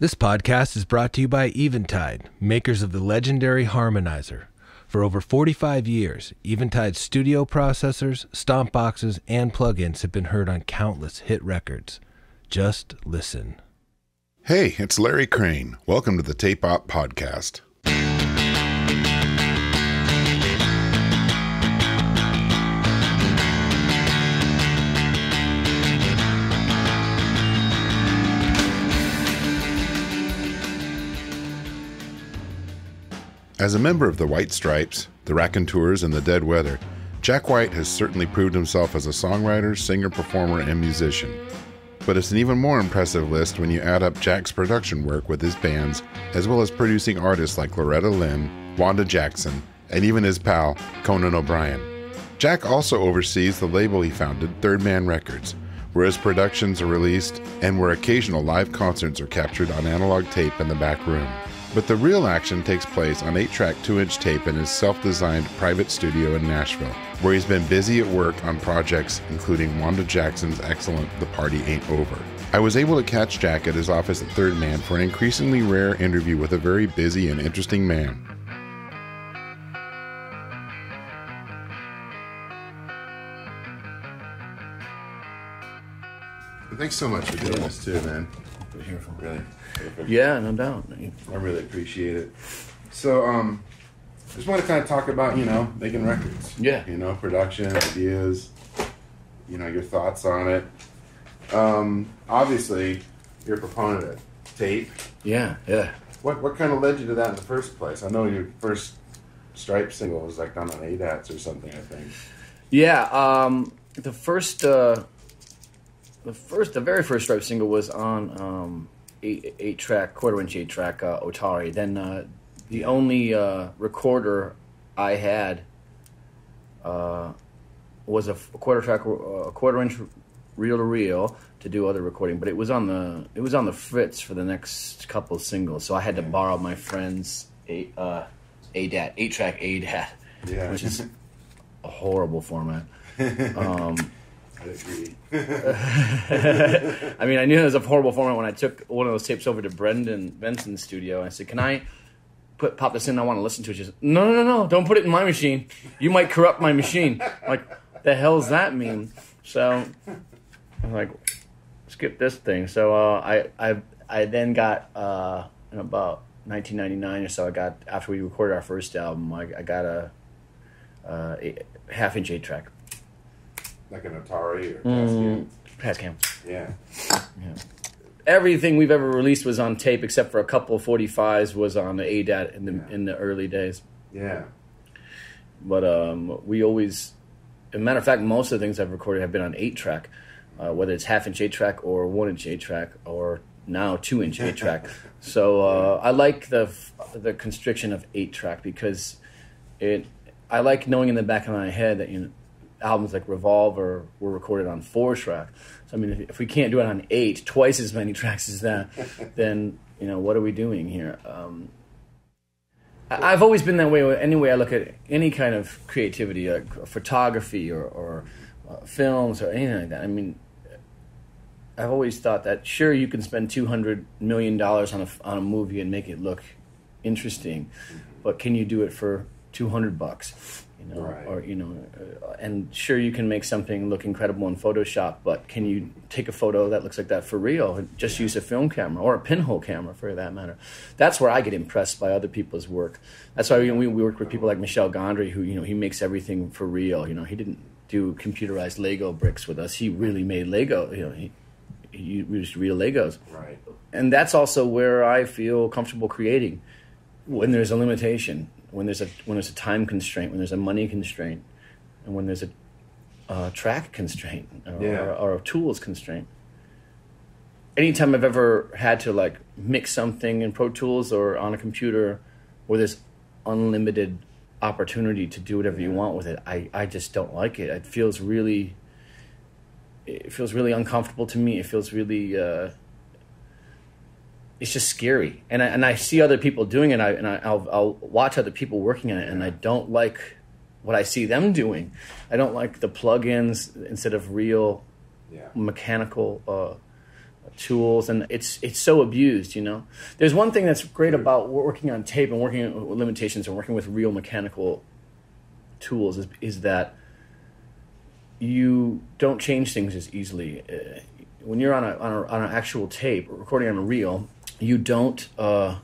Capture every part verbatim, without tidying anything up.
This podcast is brought to you by Eventide, makers of the legendary Harmonizer. For over forty-five years, Eventide's studio processors, stomp boxes, and plugins have been heard on countless hit records. Just listen. Hey, it's Larry Crane. Welcome to the Tape Op Podcast. As a member of the White Stripes, the Raconteurs, and the Dead Weather, Jack White has certainly proved himself as a songwriter, singer, performer, and musician. But it's an even more impressive list when you add up Jack's production work with his bands, as well as producing artists like Loretta Lynn, Wanda Jackson, and even his pal, Conan O'Brien. Jack also oversees the label he founded, Third Man Records, where his productions are released and where occasional live concerts are captured on analog tape in the back room. But the real action takes place on eight track two inch tape in his self-designed private studio in Nashville, where he's been busy at work on projects including Wanda Jackson's excellent The Party Ain't Over. I was able to catch Jack at his office at Third Man for an increasingly rare interview with a very busy and interesting man. Thanks so much for doing yeah. this too, man. Here from Really. Yeah, no doubt. I really appreciate it. So, um, just want to kind of talk about, you know, making records. Yeah. You know, production, ideas, you know, your thoughts on it. Um, obviously, you're a proponent of tape. Yeah, yeah. What what kind of led you to that in the first place? I know your first Stripe single was like done on A D A Ts or something, I think. Yeah, um, the first, uh, the first, the very first Stripe single was on um, eight, eight track, quarter inch eight track uh, Otari. Then uh, the only uh, recorder I had uh, was a quarter track, a quarter inch reel to reel to do other recording. But it was on the it was on the Fritz for the next couple of singles, so I had to borrow my friend's eight uh, A D A T, eight track A D A T, Yeah. which is a horrible format. Um, I agree. I mean, I knew it was a horrible format when I took one of those tapes over to Brendan Benson's studio. And I said, "Can I put pop this in? I want to listen to it." She said, "No, no, no, no! Don't put it in my machine. You might corrupt my machine." I'm like, the hell's that mean? So I'm like, skip this thing. So uh, I, I, I then got uh, in about nineteen ninety-nine or so. I got after we recorded our first album. I, I got a, uh, a half inch eight track. Like an Atari or Mm, Tascam. Yeah. Yeah. Everything we've ever released was on tape, except for a couple of forty-fives was on the A D A T in the Yeah. in the early days. Yeah. But um, we always, as a matter of fact, most of the things I've recorded have been on eight track, uh, whether it's half inch eight track or one inch eight track or now two inch eight track. So uh, I like the the constriction of eight track because it. I like knowing in the back of my head that you know. Albums like Revolver were recorded on four track. So I mean, if, if we can't do it on eight, twice as many tracks as that, then you know what are we doing here? Um, I, I've always been that way. Any way I look at any kind of creativity, like photography or, or uh, films or anything like that. I mean, I've always thought that sure you can spend two hundred million dollars on a on a movie and make it look interesting, but can you do it for two hundred bucks? You know, right. or you know, uh, and sure you can make something look incredible in Photoshop, but can you take a photo that looks like that for real? And just Yeah. use a film camera or a pinhole camera for that matter. That's where I get impressed by other people's work. That's why we we work with people like Michel Gondry, who you know he makes everything for real. You know, he didn't do computerized Lego bricks with us. He really made Lego. You know, he he used real Legos. Right. And that's also where I feel comfortable creating when there's a limitation. When there's a when there's a time constraint, when there's a money constraint, and when there's a uh, track constraint or, Yeah. or, or a tools constraint. Anytime I've ever had to like mix something in Pro Tools or on a computer where there's unlimited opportunity to do whatever you want with it, I, I just don't like it. It feels really it feels really uncomfortable to me. It feels really uh, it's just scary, and I, and I see other people doing it, and, I, and I, I'll, I'll watch other people working on it, and I don't like what I see them doing. I don't like the plugins instead of real Yeah. mechanical uh, tools, and it's it's so abused, you know. There's one thing that's great about working on tape and working with limitations and working with real mechanical tools is, is that you don't change things as easily. Uh, when you're on a, on a on an actual tape, recording on a reel, you don't. Uh,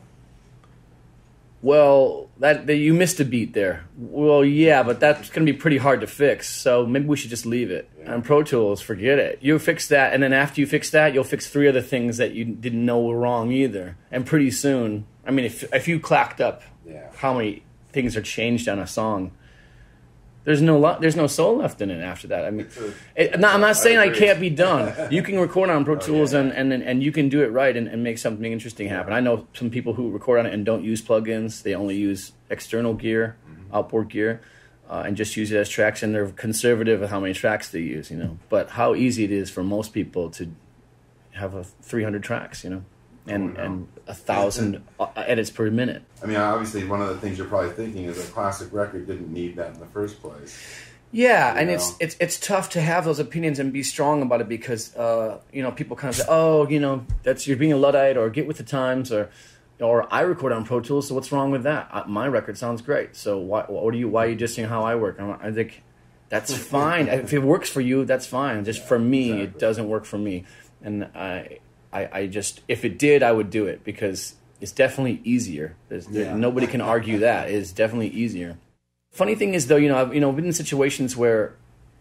well, that, that you missed a beat there. Well, yeah, but that's going to be pretty hard to fix. So maybe we should just leave it. Yeah. On Pro Tools, forget it. You fix that, and then after you fix that, you'll fix three other things that you didn't know were wrong either. And pretty soon, I mean, if if you clacked up yeah. how many things are changed on a song. There's no lo- there's no soul left in it after that. I mean, it, not, I'm not saying I, I can't be done. You can record on Pro Tools oh, yeah. and, and and you can do it right and, and make something interesting happen. I know some people who record on it and don't use plugins. They only use external gear, mm-hmm. outboard gear, uh, and just use it as tracks. And they're conservative with how many tracks they use, you know. But how easy it is for most people to have a three hundred tracks, you know. And, oh, no. and a thousand edits per minute. I mean, obviously, one of the things you're probably thinking is a classic record didn't need that in the first place. Yeah, you and know? it's it's it's tough to have those opinions and be strong about it because uh, you know people kind of say, oh, you know, that's you're being a Luddite or get with the times or or I record on Pro Tools, so what's wrong with that? I, my record sounds great, so why what are you why are you just saying how I work? I'm, I think that's fine. If it works for you, that's fine. Just yeah, for me, exactly. It doesn't work for me, and I. I, I just, if it did, I would do it because it's definitely easier. There's, yeah. there, nobody can argue that. It's definitely easier. Funny thing is, though, you know, I've you know been in situations where,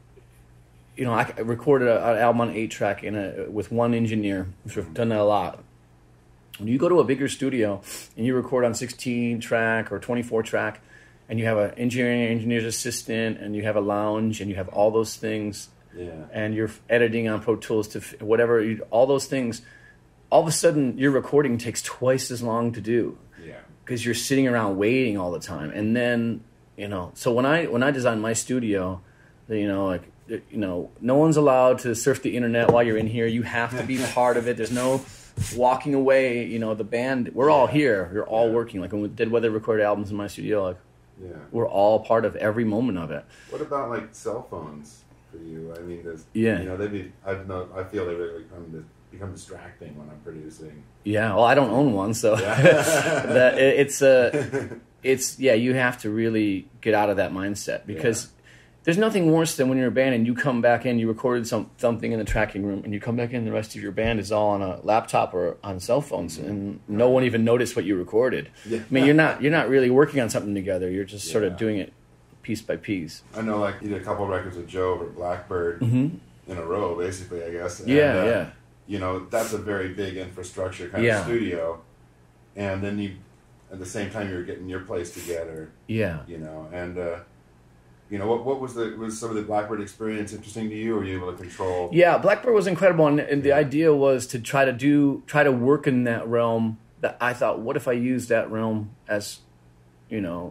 you know, I recorded a, an album on eight track in a with one engineer, which I've done that a lot. When you go to a bigger studio and you record on sixteen track or twenty-four track, and you have an engineering engineer's assistant, and you have a lounge, and you have all those things, yeah. and you're editing on Pro Tools to whatever, you, all those things. All of a sudden, your recording takes twice as long to do. Yeah. Because you're sitting around waiting all the time. And then, you know, so when I when I designed my studio, you know, like, you know, no one's allowed to surf the internet while you're in here. You have to be part of it. There's no walking away. You know, the band, we're all here. We're all yeah. working. Like when we did Weather recorded albums in my studio, like, yeah. we're all part of every moment of it. What about, like, cell phones for you? I mean, there's, yeah. you know, they be, I've no, I feel they really come to become distracting when I'm producing. Yeah, well, I don't own one, so yeah. that it, it's uh, it's yeah, you have to really get out of that mindset because yeah. there's nothing worse than when you're a band and you come back in, you recorded some something in the tracking room, and you come back in, the rest of your band is all on a laptop or on cell phones, and no one even noticed what you recorded. Yeah. I mean, you're not you're not really working on something together. You're just sort yeah. of doing it piece by piece. I know, like, you did a couple of records with Joe over at Blackbird mm-hmm. in a row, basically, I guess. And, yeah, uh, yeah. You know, that's a very big infrastructure kind yeah. of studio. And then you, at the same time, you're getting your place together. Yeah. You know, and, uh, you know, what what was the was some of the Blackbird experience interesting to you? Or were you able to control? Yeah, Blackbird was incredible. And, and the idea was to try to do, try to work in that realm that I thought, what if I use that realm as, you know,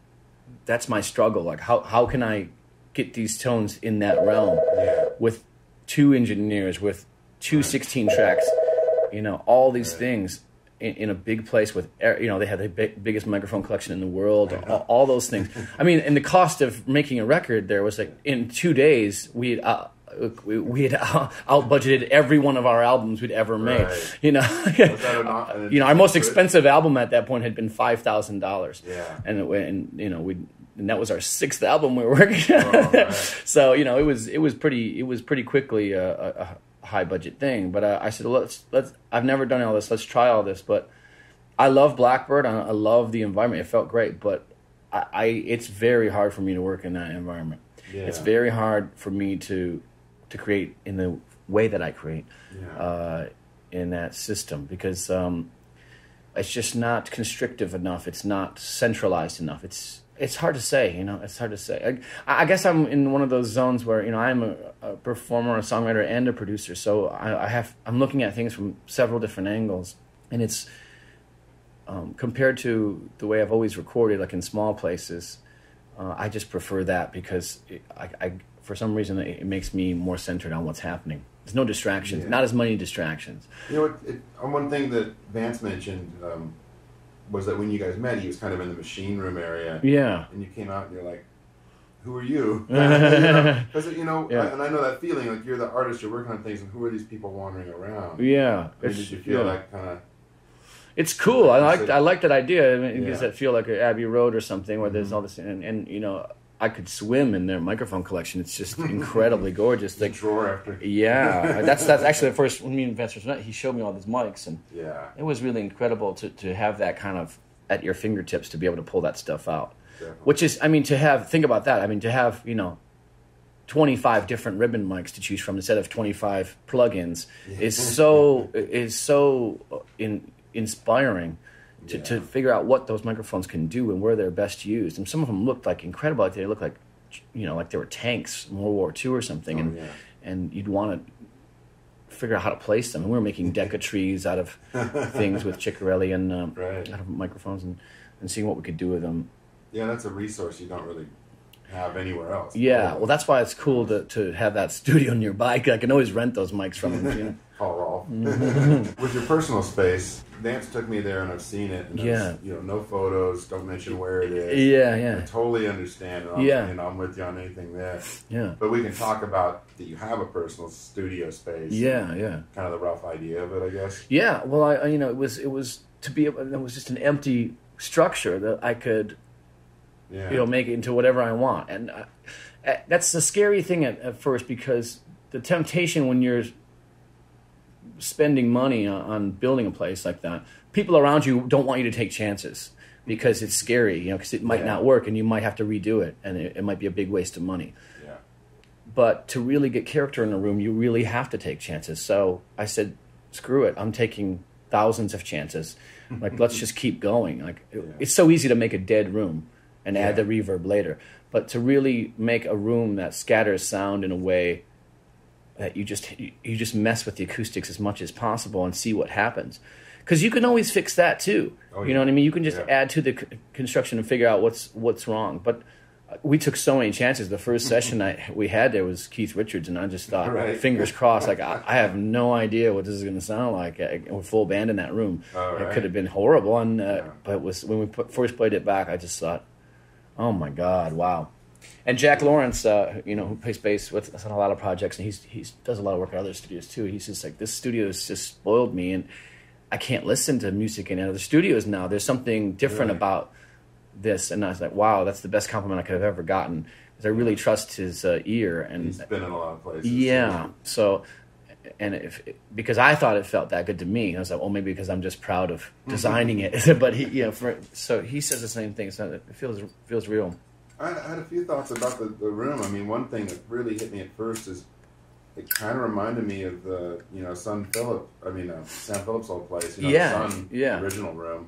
that's my struggle. Like, how, how can I get these tones in that realm yeah. with two engineers, with two sixteen tracks, you know, all these right. things in, in a big place with, you know, they had the big, biggest microphone collection in the world, all, all those things. I mean, and the cost of making a record there was like, in two days, we had, uh, we, we had out, out budgeted every one of our albums we'd ever made. Right. You know, an, you know, our most expensive album at that point had been five thousand dollars. Yeah. And, it, and, you know, we and that was our sixth album we were working on. Oh, right. So, you know, it was, it was pretty, it was pretty quickly a, a, a high budget thing, but uh, I said, well, let's let's. I've never done all this. Let's try all this. But I love Blackbird. I, I love the environment. It felt great, but I, I it's very hard for me to work in that environment. Yeah. It's very hard for me to to create in the way that I create yeah. uh, in that system because um, it's just not constrictive enough. It's not centralized enough. It's It's hard to say, you know. It's hard to say. I, I guess I'm in one of those zones where, you know, I'm a, a performer, a songwriter, and a producer. So I, I have, I'm looking at things from several different angles, and it's um, compared to the way I've always recorded, like in small places. Uh, I just prefer that because it, I, I, for some reason, it, it makes me more centered on what's happening. There's no distractions, yeah. not as many distractions. You know, it, it, one thing that Vance mentioned. Um, was that when you guys met, he was kind of in the machine room area. Yeah. And you came out and you're like, who are you? Because you know, you know Yeah. I, and I know that feeling. Like you're the artist, you're working on things, and who are these people wandering around? Yeah. I mean, did you feel yeah. like kind of? It's cool. I like I like that idea. I mean, it Yeah. gives that feel like a Abbey Road or something where there's Mm-hmm. all this, and, and you know, I could swim in their microphone collection. It's just incredibly gorgeous. The Like, drawer after. yeah, that's that's actually the first when me and Vance first met. He showed me all these mics, and Yeah. it was really incredible to to have that kind of at your fingertips to be able to pull that stuff out. Definitely. Which is, I mean, to have think about that. I mean, to have you know. twenty-five different ribbon mics to choose from instead of twenty-five plugins is so is so in, inspiring to, Yeah. to figure out what those microphones can do and where they're best used. And some of them looked like incredible. Like they looked like, you know, like they were tanks in World War Two or something. Oh, and yeah. and you'd want to figure out how to place them. And we were making deca trees out of things with Ciccarelli and um, Right. out of microphones and, and seeing what we could do with them. Yeah, that's a resource you don't really have anywhere else. Yeah, well, that's why it's cool to, to have that studio nearby. 'Cause I can always rent those mics from them. You know? Call Rolf. Mm-hmm. With your personal space, Vance took me there and I've seen it. And Yeah. there's, you know, no photos. Don't mention where it is. Yeah, I yeah, totally understand. And I'm, Yeah. you know, I'm with you on anything there. yeah, But we can talk about that you have a personal studio space. yeah, yeah. Kind of the rough idea of it, I guess. Yeah, well, I, I you know, it was it was to be able, it was just an empty structure that I could, Yeah. you know, make it into whatever I want, and I, uh, that's the scary thing at, at first because the temptation when you're spending money on, on building a place like that, people around you don't want you to take chances because it's scary, you know, because it might Yeah. not work and you might have to redo it, and it, it might be a big waste of money. Yeah. But to really get character in a room, you really have to take chances. So I said, screw it. I'm taking thousands of chances. Like, let's just keep going. Like, it- Yeah. it's so easy to make a dead room and add Yeah. the reverb later. But to really make a room that scatters sound in a way that you just you just mess with the acoustics as much as possible and see what happens. Because you can always fix that too. Oh, you yeah. know what I mean? You can just Yeah. add to the c- construction and figure out what's what's wrong. But we took so many chances. The first session I, we had there was Keith Richards, and I just thought, Right. fingers crossed, like I, I have no idea what this is going to sound like uh, with full band in that room. All It right. could have been horrible, and uh, Yeah. but it was when we put, first played it back, I just thought, oh my God, wow. And Jack Lawrence, uh, you know, who plays bass with us on a lot of projects, and he's he does a lot of work at other studios too. He's just like, this studio has just spoiled me, and I can't listen to music in other studios now. There's something different Right. about this, and I was like, wow, that's the best compliment I could have ever gotten, because I really trust his uh, ear. And He's been in a lot of places. yeah, so and if because I thought it felt that good to me, I was like, well, maybe because I'm just proud of designing it. But he, you know, for, so he says the same thing. So it feels feels real. I I had a few thoughts about the, the room. I mean, one thing that really hit me at first is it kind of reminded me of the, you know, Son Philip, I mean, uh, Sam Phillips' old place, you know, Yeah, the Son yeah. original room,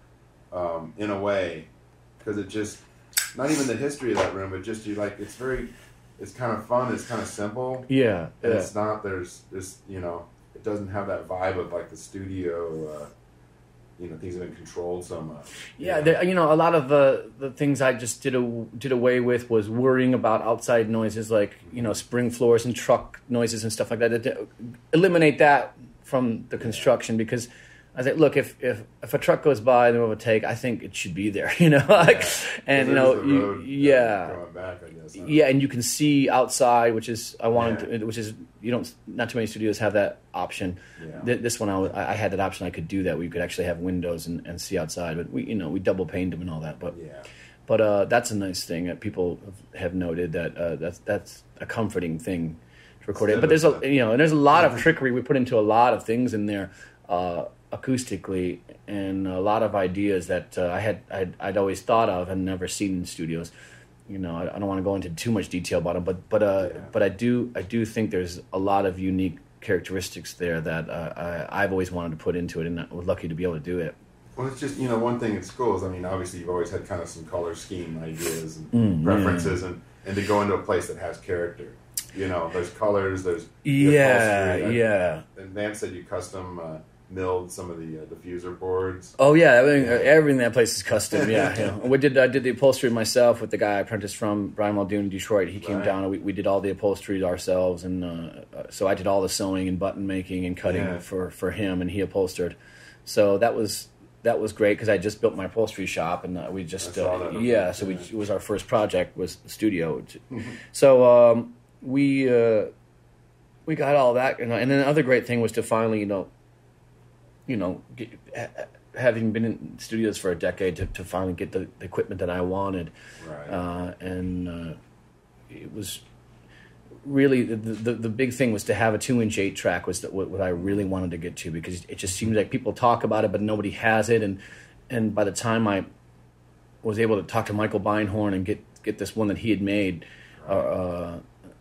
um, in a way, because it just, not even the history of that room, but just, you like, it's very, it's kind of fun, it's kind of simple, Yeah, and yeah. it's not, there's this, you know, it doesn't have that vibe of, like, the studio, uh, you know, things have been controlled so much. Yeah, you know? there, you know, a lot of the the things I just did a, did away with was worrying about outside noises like, you know, spring floors and truck noises and stuff like that. To eliminate that from the construction, because I was like, look, if if, if a truck goes by in the middle of a take, I think it should be there, you know, like, Yeah. and you There's know, the you, road, uh, yeah. going back, I guess, huh? Yeah, and you can see outside, which is I wanted, Yeah. to, which is you don't. Not too many studios have that option. Yeah. Th- This one, I, was- I I had that option. I could do that, where you could actually have windows and, and see outside. But we, you know, we double paned them and all that. But Yeah. but uh, that's a nice thing that people have noted that uh, that's that's a comforting thing to record it. But there's a you know, and there's a lot of trickery we put into a lot of things in there. Uh, acoustically, and a lot of ideas that uh, I had I'd, I'd always thought of and never seen in studios. You know, I, I don't want to go into too much detail about them, but but uh, Yeah. but I do I do think there's a lot of unique characteristics there that uh, I, I've always wanted to put into it, and I was lucky to be able to do it. Well, it's just, you know, one thing at schools, I mean, obviously you've always had kind of some color scheme ideas and Mm, preferences, and, and to go into a place that has character. You know, there's colors, there's... the Yeah, upholstery. yeah. And Vance said you custom uh, milled some of the uh, diffuser boards. Oh yeah, everything, everything in that place is custom. Yeah, yeah. We did I did the upholstery myself with the guy I apprenticed from, Brian Muldoon in Detroit. He came Right. down and we, we did all the upholstery ourselves, and uh, uh, so I did all the sewing and button making and cutting Yeah. for, for him, and he upholstered. So that was that was great because I just built my upholstery shop, and uh, we just uh, yeah. So we, it was our first project was the studio. So um, we uh, we got all that, and, and then the other great thing was to finally, you know, you know, get, having been in studios for a decade, to, to finally get the, the equipment that I wanted, right. uh, and uh, it was. Really, the, the the big thing was to have a two-inch eight-track was the, what, what I really wanted to get to, because it just seems like people talk about it, but nobody has it. And and by the time I was able to talk to Michael Beinhorn and get, get this one that he had made, uh, uh,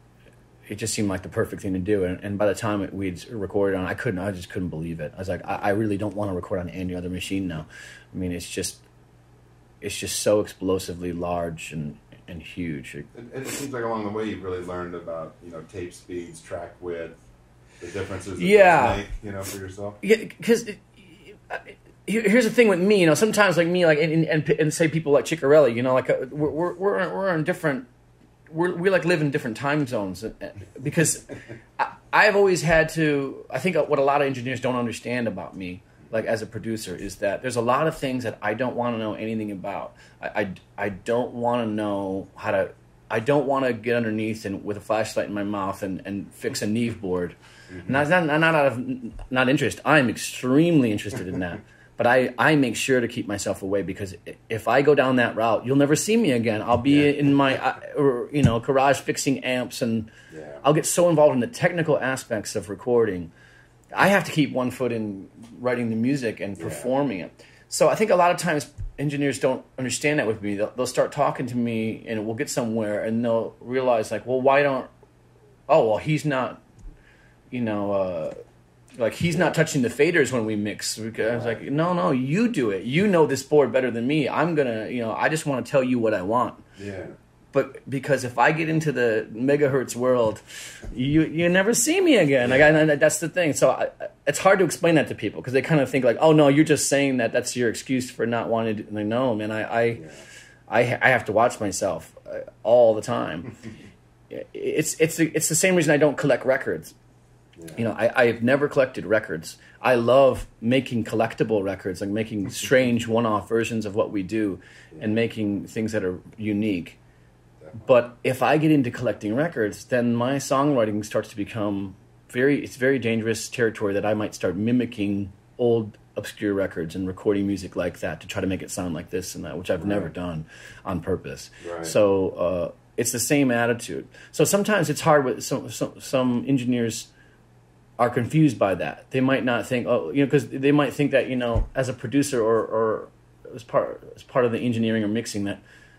it just seemed like the perfect thing to do. And, and by the time it, we'd recorded on, I couldn't, I just couldn't believe it. I was like, I, I really don't want to record on any other machine now. I mean, it's just it's just so explosively large and. and huge. It, it seems like along the way you've really learned about, you know, tape speeds, track width, the differences that yeah. make, you know, for yourself. Yeah, because here's the thing with me, you know, sometimes like me, like and and, and say people like Ciccarelli, you know, like uh, we're we're we're we're in different, we're, we like live in different time zones, because I, I've always had to. I think what a lot of engineers don't understand about me, like as a producer, is that there's a lot of things that I don't want to know anything about. I, I, I don't want to know how to, I don't want to get underneath and with a flashlight in my mouth and, and fix a Neve board. Mm-hmm. Not, not, not out of not interest. I'm extremely interested in that. But I, I make sure to keep myself away, because if I go down that route, you'll never see me again. I'll be yeah. in my uh, or, you know, garage fixing amps, and yeah. I'll get so involved in the technical aspects of recording. I have to keep one foot in writing the music and performing yeah. it. So I think a lot of times engineers don't understand that with me. They'll, they'll start talking to me, and we'll get somewhere, and they'll realize, like, well, why don't, oh, well, he's not, you know, uh, like, he's not touching the faders when we mix. Because I was like, no, no, you do it. You know this board better than me. I'm going to, you know, I just want to tell you what I want. Yeah. But because if I get into the megahertz world, you you never see me again. Like, I, that's the thing. So I, it's hard to explain that to people, because they kind of think like, oh no, you're just saying that. That's your excuse for not wanting to. And like, no, man, I I, yeah. I I have to watch myself all the time. it's it's the, it's the same reason I don't collect records. Yeah. You know, I I've never collected records. I love making collectible records, like making strange one-off versions of what we do, yeah. and making things that are unique. But if I get into collecting records, then my songwriting starts to become very, it's very dangerous territory that I might start mimicking old obscure records and recording music like that to try to make it sound like this and that, which I've right. never done on purpose. Right. So uh, it's the same attitude. So sometimes it's hard with some, some, some engineers are confused by that. They might not think, oh, you know, because they might think that, you know, as a producer or, or as part, as part of the engineering or mixing, that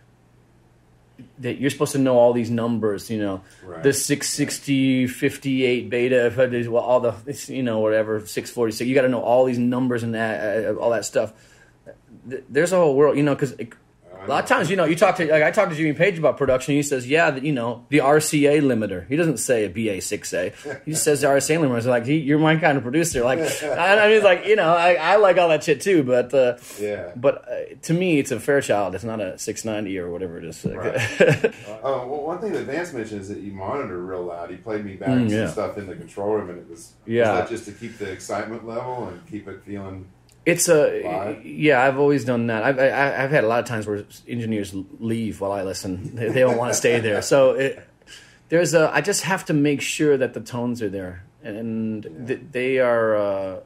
that you're supposed to know all these numbers, you know, right. the six sixty, fifty-eight beta, well, all the, you know, whatever, six forty-six, you got to know all these numbers and that, uh, all that stuff. There's a whole world, you know, because a lot of times, you know, you talk to, like I talked to Jimmy Page about production, he says, yeah, that, you know, the R C A limiter. He doesn't say a B A six A. He just says the R C A limiter. So like, he, you're my kind of producer. Like, I, I mean, like, you know, I, I like all that shit too, but uh, yeah. But uh, to me, it's a Fairchild. It's not a six ninety or whatever it is. Right. uh, well, one thing that Vance mentioned is that you monitor real loud. He played me back mm, yeah. some stuff in the control room, and it was, yeah. was that just to keep the excitement level and keep it feeling... It's a Live? yeah. I've always done that. I've I, I've had a lot of times where engineers leave while I listen. They, they don't want to stay there. So it, there's a. I just have to make sure that the tones are there, and yeah. th- they are. Uh,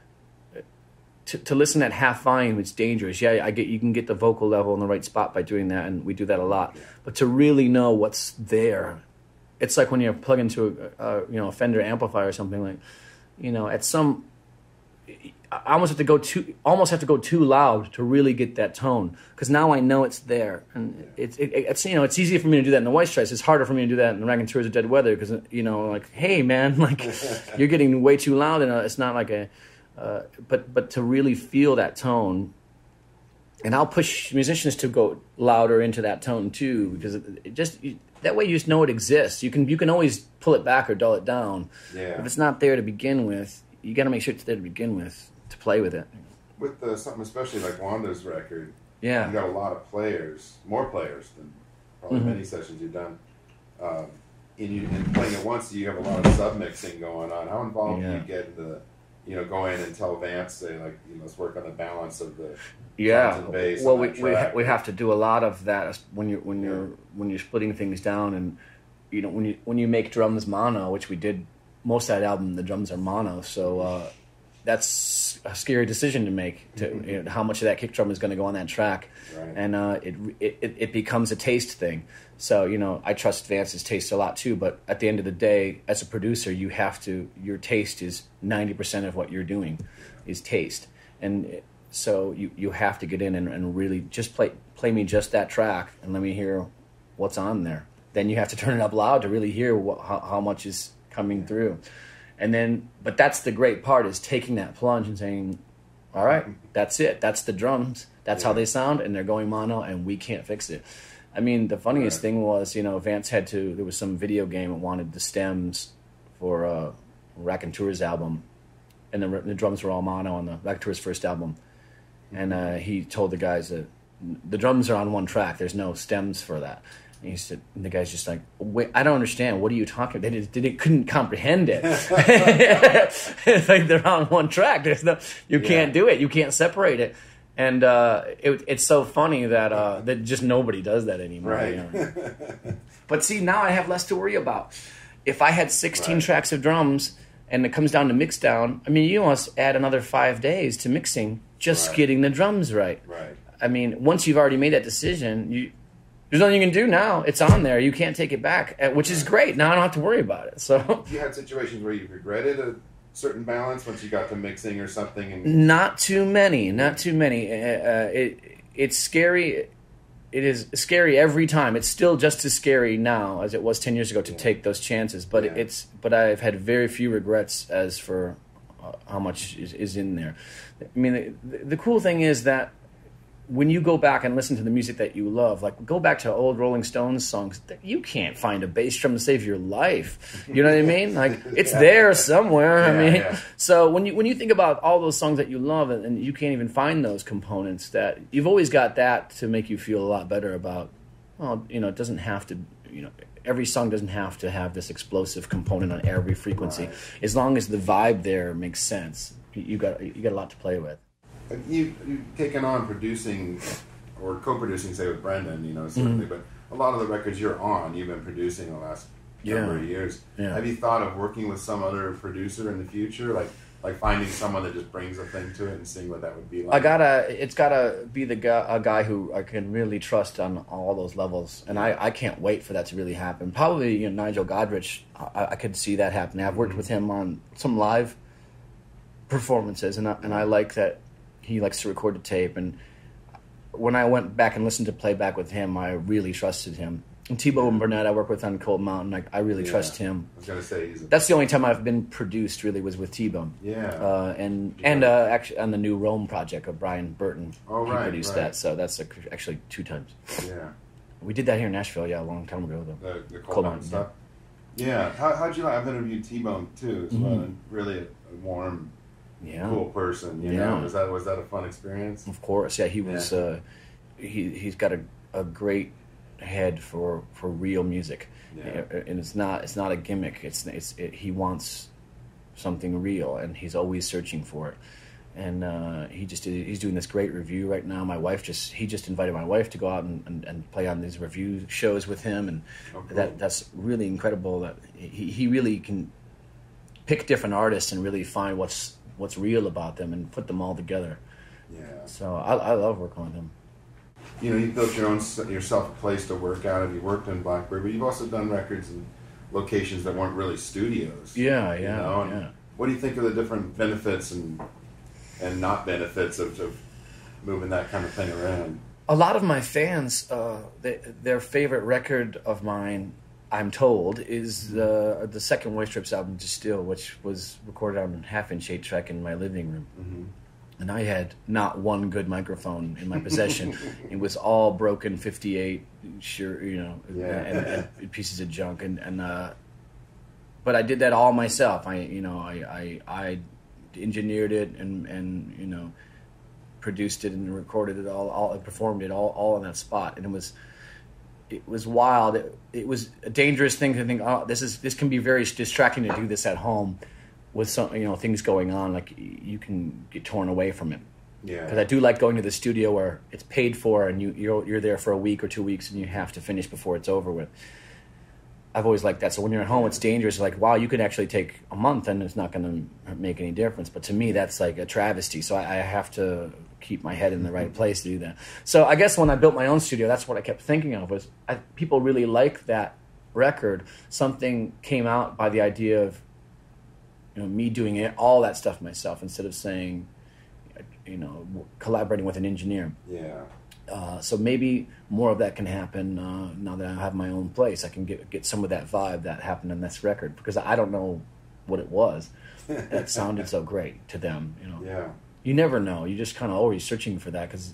to, to listen at half volume, it's dangerous. Yeah, I get you can get the vocal level in the right spot by doing that, and we do that a lot. Yeah. But to really know what's there, it's like when you plug into a, a you know a Fender amplifier or something, like, you know, at some. I almost have to go too, almost have to go too loud to really get that tone, because now I know it's there, and yeah. it's it, it's you know it's easier for me to do that in the White Stripes. It's harder for me to do that in the Raconteurs of Dead Weather, because you know like, hey man, like you're getting way too loud, and it's not like a, uh, but but to really feel that tone, and I'll push musicians to go louder into that tone too, because it, it just that way you just know it exists. You can you can always pull it back or dull it down. Yeah. If it's not there to begin with, you got to make sure it's there to begin with. To play with it. With uh, something especially like Wanda's record, yeah, you got a lot of players, more players than probably mm-hmm. many sessions you've done. Um, and, you, and playing it once, you have a lot of submixing going on. How involved yeah. do you get in the you know, go in and tell Vance, say, like, you know, let's work on the balance of the yeah. drums and bass Well, on we that we, ha- track. we have to do a lot of that when you're when you're when you're splitting things down, and you know when you when you make drums mono, which we did most of that album, the drums are mono, so uh, that's a scary decision to make. To Mm-hmm. you know, how much of that kick drum is going to go on that track, Right. and uh, it, it it becomes a taste thing. So you know, I trust Vance's taste a lot too. But at the end of the day, as a producer, you have to your taste is ninety percent of what you're doing, is taste, and so you, you have to get in and, and really just play play me just that track and let me hear what's on there. Then you have to turn it up loud to really hear what, how, how much is coming through. And then, but that's the great part, is taking that plunge and saying, all right, that's it. That's the drums. That's Yeah. how they sound, and they're going mono, and we can't fix it. I mean, the funniest Right. thing was, you know, Vance had to, there was some video game that wanted the stems for uh, Raconteur's album, and the, the drums were all mono on the Raconteur's first album. And uh, he told the guys that the drums are on one track. There's no stems for that. And he said, and the guy's just like, wait, I don't understand. What are you talking about? They, did, they couldn't comprehend it. It's like they're on one track. There's no, you Yeah. can't do it. You can't separate it. And uh, it, it's so funny that uh, that just nobody does that anymore. Right. You know? But see, now I have less to worry about. If I had sixteen Right. tracks of drums and it comes down to mix down, I mean, you must add another five days to mixing just Right. getting the drums right. Right. I mean, once you've already made that decision, you there's nothing you can do now. It's on there. You can't take it back, uh, which is great. Now I don't have to worry about it. So You had situations where you regretted a certain balance once you got to mixing or something, and not too many, not too many. Uh, uh, it it's scary. It is scary every time. It's still just as scary now as it was ten years ago to Yeah. take those chances. But Yeah. it's but I've had very few regrets as for uh, how much is, is in there. I mean, the, the cool thing is that when you go back and listen to the music that you love, like go back to old Rolling Stones songs, you can't find a bass drum to save your life. You know what I mean? Like it's there somewhere. I Yeah, mean, yeah. so when you when you think about all those songs that you love and, and you can't even find those components, that you've always got that to make you feel a lot better about. Well, you know, it doesn't have to. You know, every song doesn't have to have this explosive component on every frequency. Right. As long as the vibe there makes sense, you, you got you got a lot to play with. Have you, you've taken on producing or co-producing, say, with Brendan, you know, certainly, Mm-hmm. but a lot of the records you're on, you've been producing the last Yeah. number of years. Yeah. Have you thought of working with some other producer in the future, like like finding someone that just brings a thing to it and seeing what that would be like? I gotta, it's gotta be the guy, a guy who I can really trust on all those levels, and I, I can't wait for that to really happen. Probably, you know, Nigel Godrich, I, I could see that happening. I've worked with him on some live performances, and I, and I like that he likes to record the tape. And when I went back and listened to playback with him, I really trusted him. And Tebow and Burnett, I work with on Cold Mountain. I, I really Yeah. trust him. I was gonna say he's a, That's the only time I've been produced really was with T-Bone. yeah. Uh, and Yeah. and uh, actually on the new Rome project of Brian Burton, Oh, he right, produced right. that. So that's a, actually two times. yeah. We did that here in Nashville, yeah, a long time ago though. The, the cold Cold Mountain Mountain, stuff. Yeah. How how'd you like? I've interviewed T-Bone too, as well, Mhm. and really a, a warm, Yeah, cool person. You Yeah. know, was that was that a fun experience? of course. Yeah, he was. Yeah. Uh, he he's got a, a great head for, for real music, Yeah. and it's not it's not a gimmick. It's it's it, he wants something real, and he's always searching for it. And uh, he just did, he's doing this great review right now. My wife just he just invited my wife to go out and, and, and play on these review shows with him, and Oh, cool. that that's really incredible. That he, he really can pick different artists and really find what's what's real about them and put them all together. Yeah. So I, I love working with him. You know, you built your own yourself a place to work out of. You worked in Blackbird, but you've also done records in locations that weren't really studios. Yeah, you yeah, know? And yeah. What do you think of the different benefits and and not benefits of, of moving that kind of thing around? A lot of my fans, uh, they, their favorite record of mine, I'm told, is the the second White Stripes album, Distill, which was recorded on a half-inch eight track in my living room. Mm-hmm. And I had not one good microphone in my possession. It was all broken fifty-eight, sure, you know, Yeah. and, and pieces of junk. And, and uh, but I did that all myself. I, you know, I, I, I engineered it and, and you know, produced it and recorded it all, all and performed it all, all in that spot. And it was, it was wild. It, it was a dangerous thing to think. Oh, this is this can be very distracting to do this at home. with some, you know, things going on, like you can get torn away from it. Yeah. Because I do like going to the studio where it's paid for and you you're, you're there for a week or two weeks and you have to finish before it's over with. I've always liked that. So when you're at home, it's dangerous. Like, wow, you could actually take a month and it's not going to make any difference. But to me, that's like a travesty. So I, I have to keep my head in the right place to do that. So I guess when I built my own studio, that's what I kept thinking of was I, people really like that record. Something came out by the idea of, you know, me doing it, all that stuff myself instead of saying, you know, collaborating with an engineer. Yeah. Uh, so maybe more of that can happen uh, now that I have my own place. I can get get some of that vibe that happened in this record because I don't know what it was that sounded so great to them. You know, Yeah. You never know. You just kind of always searching for that because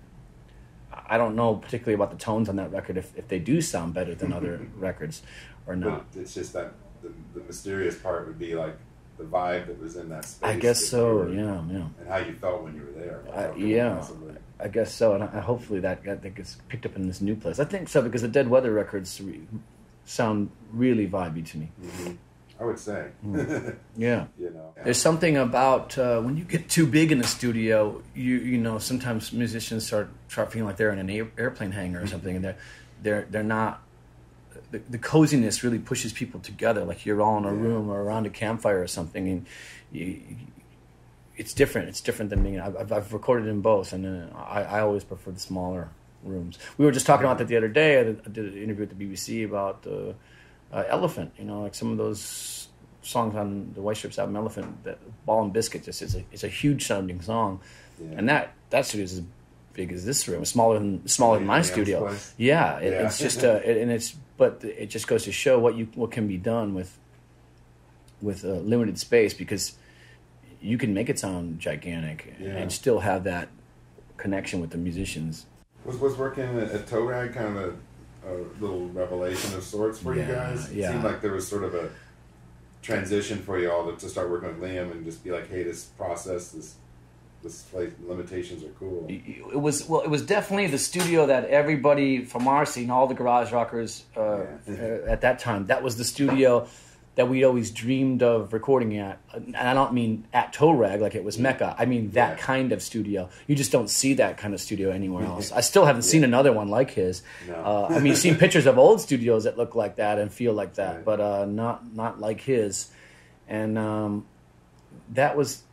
I don't know particularly about the tones on that record if, if they do sound better than other records or not. But it's just that the, the mysterious part would be like the vibe that was in that space. I guess so. Were, yeah, yeah. And how you felt when you were there. I, yeah. Possibly. I guess so, and I, hopefully that, that gets picked up in this new place. I think so because the Dead Weather records re- sound really vibey to me. Mm-hmm. I would say. Mm. Yeah. You know. There's something about uh, when you get too big in the studio, you you know, sometimes musicians start start feeling like they're in an air, airplane hangar or something, and they're they're they're not. The, the coziness really pushes people together, like you're all in a yeah. room or around a campfire or something, and you, it's different. It's different than being. I've, I've recorded in both, and uh, I, I always prefer the smaller rooms. We were just talking about that the other day. I did, I did an interview with the B B C about uh, uh, Elephant. You know, like some of those songs on the White Stripes album, Elephant. That Ball and Biscuit just is a it's a huge sounding song, yeah. and that that studio is as big as this room, smaller than smaller than my yeah, studio. Yeah, it, yeah, it's just uh, it, and it's but it just goes to show what you what can be done with with uh, limited space because. You can make it sound gigantic yeah. and still have that connection with the musicians. Was was working at Toe Rag kind of a, a little revelation of sorts for yeah, you guys? It yeah. seemed like there was sort of a transition for you all to, to start working with Liam and just be like, hey, this process, this this place, limitations are cool. It was well, it was definitely the studio that everybody from our scene, all the garage rockers uh, yeah. at that time, that was the studio that we always dreamed of recording at. And I don't mean at Toe Rag like it was Mecca. I mean that yeah. kind of studio. You just don't see that kind of studio anywhere else. I still haven't yeah. seen another one like his. No. Uh, I mean, you've seen pictures of old studios that look like that and feel like that, right. but uh, not not like his. And um, that was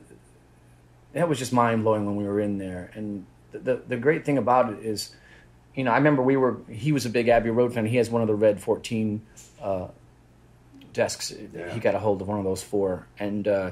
that was just mind blowing when we were in there. And the, the the great thing about it is, you know, I remember we were. He was a big Abbey Road fan. He has one of the red fourteen. Uh, desks yeah. he got a hold of one of those four and uh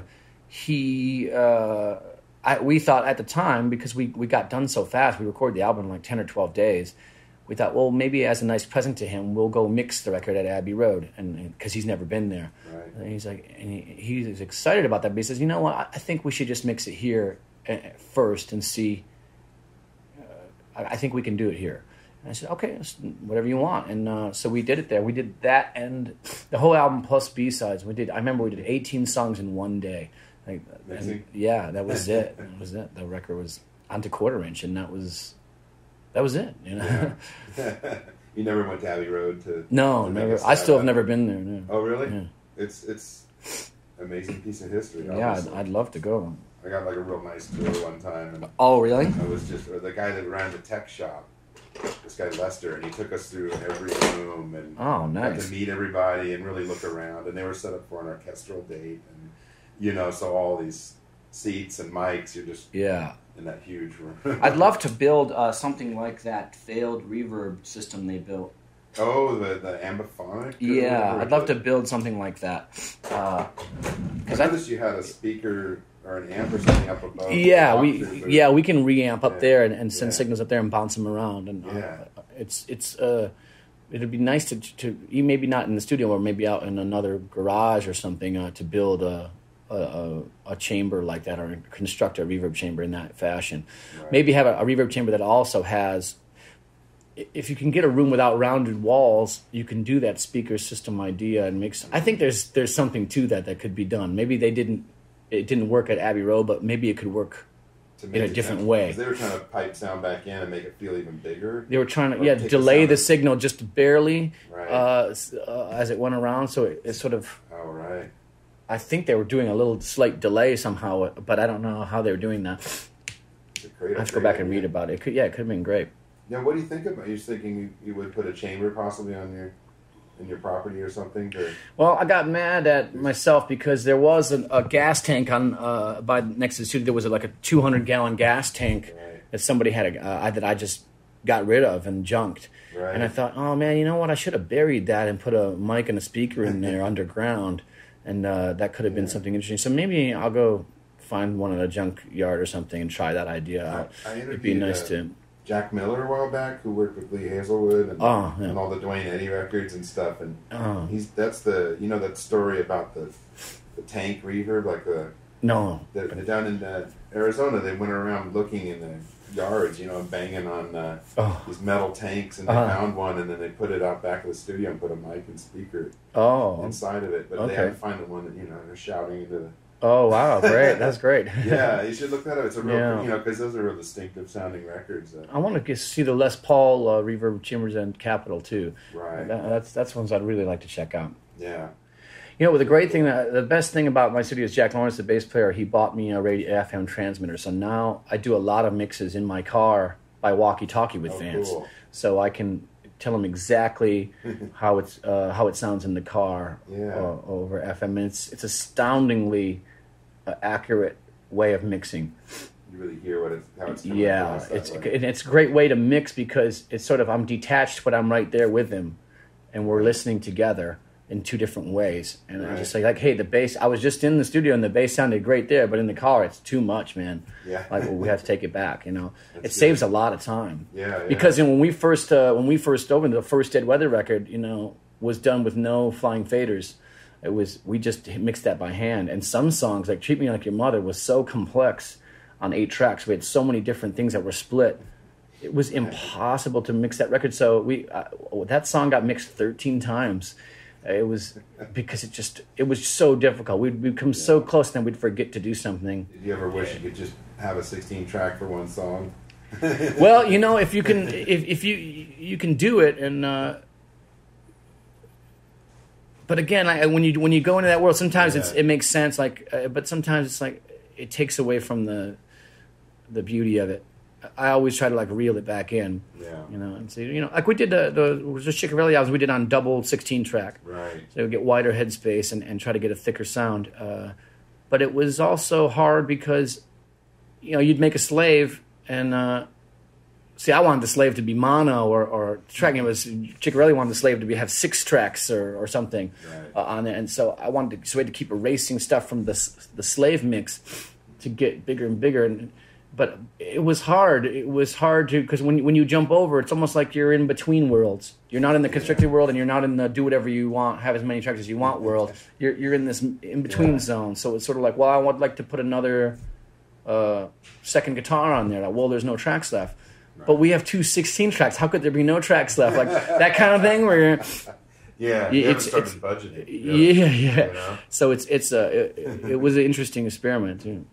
he uh I, we thought at the time because we we got done so fast, we recorded the album in like ten or twelve days, we thought, well, maybe as a nice present to him we'll go mix the record at Abbey Road, and because he's never been there, right. and he's like and he, he's excited about that, but he says, you know what, I think we should just mix it here first and see uh, I, I think we can do it here. And I said, okay, whatever you want. And uh, so we did it there. We did that and the whole album plus B-sides. We did. I remember we did eighteen songs in one day. Like, and yeah, that was it. That was it. The record was onto quarter inch, and that was that was it. You know. Yeah. You never went to Abbey Road to no, to never. I still have never been there. No. Oh, really? Yeah. It's it's an amazing piece of history. Yeah, I'd, I'd love to go. I got like a real nice tour one time. And oh, really? I was just or the guy that ran the tech shop. This guy Lester, and he took us through every room and oh, nice. got to meet everybody and really look around. And they were set up for an orchestral date, and you know, so all these seats and mics, you're just yeah in that huge room. I'd love to build uh, something like that failed reverb system they built. Oh, the the ambiphonic. Yeah, I'd love to build something like that. Uh, Because I noticed you had a speaker. Or an amp or something up above. Yeah, we yeah we can reamp up yeah. there and, and send yeah. signals up there and bounce them around, and yeah. uh, it's it's uh it'd be nice to to maybe not in the studio or maybe out in another garage or something uh, to build a, a a chamber like that or construct a reverb chamber in that fashion. Right. Maybe have a, a reverb chamber that also has. If you can get a room without rounded walls, you can do that speaker system idea and mix. I think there's there's something to that that could be done. Maybe they didn't. It didn't work at Abbey Road, but maybe it could work in a different sound, way. They were trying to pipe sound back in and make it feel even bigger. They were trying to, yeah, delay the, the signal just barely right. uh, uh, as it went around, so it, it sort of... Oh, right. I think they were doing a little slight delay somehow, but I don't know how they were doing that. Great, I have to go back and read about it. It could, yeah, it could have been great. Yeah, what do you think about? You're thinking you, you would put a chamber possibly on your in your property or something? Or? Well, I got mad at myself because there was a, a gas tank on uh, by next to the studio. There was a, like a two hundred gallon gas tank right. that somebody had a, uh, that I just got rid of and junked. Right. And I thought, oh man, you know what? I should have buried that and put a mic and a speaker in there underground, and uh, that could have been yeah. something interesting. So maybe I'll go find one in a junkyard or something and try that idea out. I, I It'd be nice uh, to. Jack Miller a while back, who worked with Lee Hazelwood and, oh, yeah. and all the Dwayne Eddy records and stuff, and oh. he's that's the you know that story about the the tank reverb, like the no the, the, down in uh, Arizona, they went around looking in the yards, you know, and banging on uh, oh. these metal tanks, and they uh-huh. found one, and then they put it out back of the studio and put a mic and speaker oh. inside of it, but okay. they haven't found the one that you know they're shouting into the. Oh wow! Great, that's great. Yeah, you should look that up. It's a real, yeah. you know, because those are real distinctive sounding records. Uh, I want to see the Les Paul uh, reverb chambers and Capitol too. Right. That, that's that's ones I'd really like to check out. Yeah. You know, the great thing, that, the best thing about my studio is Jack Lawrence, the bass player. He bought me a radio F M transmitter, so now I do a lot of mixes in my car by walkie-talkie with oh, fans, cool. so I can tell them exactly how it's uh, how it sounds in the car yeah. uh, over F M. And it's it's astoundingly uh, accurate way of mixing. You really hear what it's how it's coming yeah, it's and it's a great way to mix because it's sort of I'm detached, but I'm right there with them, and we're listening together in two different ways. And right. I just like like hey, the bass. I was just in the studio and the bass sounded great there, but in the car it's too much, man. Yeah, like well, we have to take it back. You know, That's it good. Saves a lot of time. Yeah, yeah. Because you know, when we first uh, when we first opened the first Dead Weather record, you know, was done with no flying faders. It was we just mixed that by hand, and some songs like "Treat Me Like Your Mother" was so complex on eight tracks. We had so many different things that were split. It was impossible to mix that record. So we uh, that song got mixed thirteen times. It was because it just it was so difficult. We'd become yeah. so close, then we'd forget to do something. Did you ever wish you could just have a sixteen track for one song? Well, you know, if you can, if if you you can do it, and. Uh, But again, I, when you when you go into that world, sometimes yeah. it's, it makes sense. Like, uh, but sometimes it's like it takes away from the the beauty of it. I always try to like reel it back in. Yeah. You know, and see, you know, like we did the the the Chicavelli albums we did on double sixteen track. Right. So we get wider headspace and, and try to get a thicker sound. Uh, but it was also hard because, you know, you'd make a slave and. Uh, See, I wanted the slave to be mono or, or track. It was Ciccarelli wanted the slave to be have six tracks or, or something right. uh, on it, and so I wanted to. So we had to keep erasing stuff from the the slave mix to get bigger and bigger. And but it was hard. It was hard to because when when you jump over, it's almost like you're in between worlds. You're not in the constricted yeah. world, and you're not in the do whatever you want, have as many tracks as you want world. You're you're in this in between yeah. zone. So it's sort of like, well, I would like to put another uh, second guitar on there. Like, well, there's no tracks left. Right. But we have two sixteen tracks. How could there be no tracks left? Like that kind of thing where you're, yeah, you it's, started it's, budgeting. Really, yeah, yeah. You know? So it's it's a it, it was an interesting experiment too.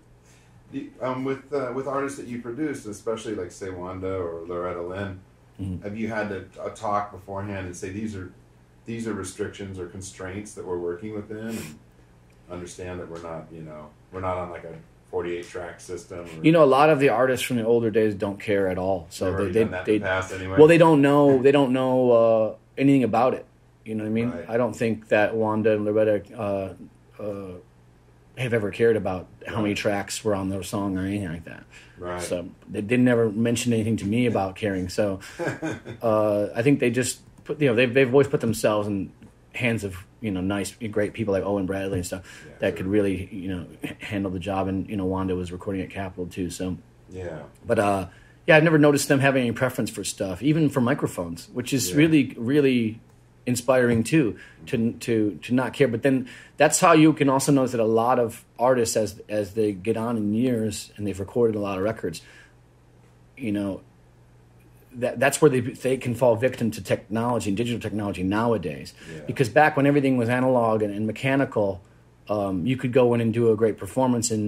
Um, with uh, with artists that you produced, especially like say Wanda or Loretta Lynn, mm-hmm. have you had a, a talk beforehand and say these are these are restrictions or constraints that we're working within, and understand that we're not you know we're not on like a forty-eight track system. Or, you know, a lot of the artists from the older days don't care at all. So they they, they, they the past anyway. Well, they don't know they don't know uh, anything about it. You know what I mean? Right. I don't think that Wanda and Loretta uh, uh, have ever cared about how right. many tracks were on their song or anything like that. Right. So they didn't ever mention anything to me about caring. So uh, I think they just put you know they've they've always put themselves in hands of you know nice great people like Owen Bradley and stuff yeah, that sure. could really you know handle the job, and you know Wanda was recording at Capitol too, so yeah but uh yeah I've never noticed them having any preference for stuff, even for microphones, which is yeah. really really inspiring too, to to to not care. But then that's how you can also notice that a lot of artists as as they get on in years and they've recorded a lot of records, you know That, that's where they they can fall victim to technology and digital technology nowadays. Yeah. Because back when everything was analog and, and mechanical, um, you could go in and do a great performance and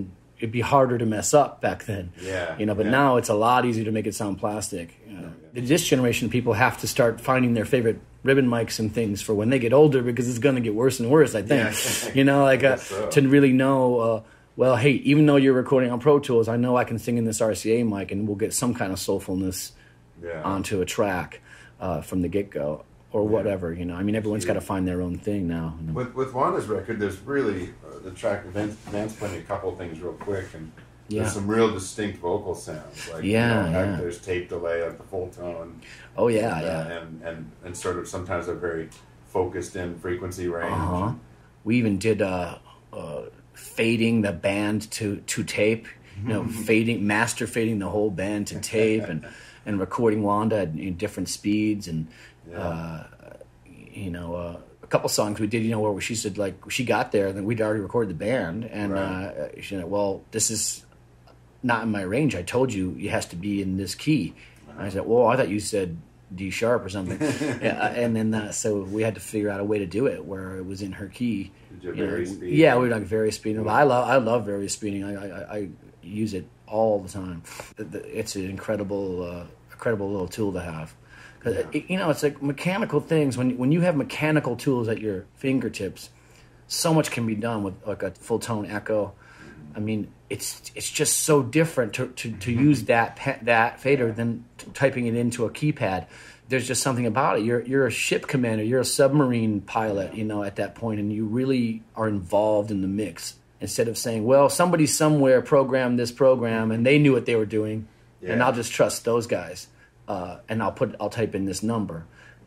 it'd be harder to mess up back then. Yeah. You know, but yeah. now it's a lot easier to make it sound plastic. You know? yeah. This generation of people have to start finding their favorite ribbon mics and things for when they get older, because it's going to get worse and worse, I think. Yeah. You know, like uh, so. to really know, uh, well, hey, even though you're recording on Pro Tools, I know I can sing in this R C A mic and we'll get some kind of soulfulness yeah. onto a track uh, from the get-go. Or whatever, you know. I mean, everyone's got to find their own thing now. You know? With with Wanda's record, there's really uh, the track. Vance, Vance played a couple of things real quick, and yeah. there's some real distinct vocal sounds. Like yeah, you know, yeah. there's tape delay at the full tone. Oh yeah, and, yeah. Uh, and and and sort of sometimes a very focused in frequency range. Uh-huh. We even did uh, uh, fading the band to to tape. You know, fading, master fading the whole band to tape, and and recording Wanda at in different speeds and. Yeah. Uh, you know, uh, a couple songs we did, you know, where she said, like, she got there, and then we'd already recorded the band, and right. uh, she said, well, this is not in my range. I told you it has to be in this key. Uh-huh. And I said, well, I thought you said D sharp or something. yeah, and then uh, so we had to figure out a way to do it where it was in her key. Did you various speed? Yeah, we were like various speeding. I love, I love various speeding. I, I, I use it all the time. It's an incredible, uh, incredible little tool to have. Yeah. It, you know, it's like mechanical things. When when you have mechanical tools at your fingertips, so much can be done with like a full tone echo. I mean, it's it's just so different to to, to use that pe- that fader than t- typing it into a keypad. There's just something about it. You're you're a ship commander. You're a submarine pilot. You know, at that point, and you really are involved in the mix. Instead of saying, well, somebody somewhere programmed this program and they knew what they were doing, yeah. and I'll just trust those guys. Uh, and I'll put I'll type in this number.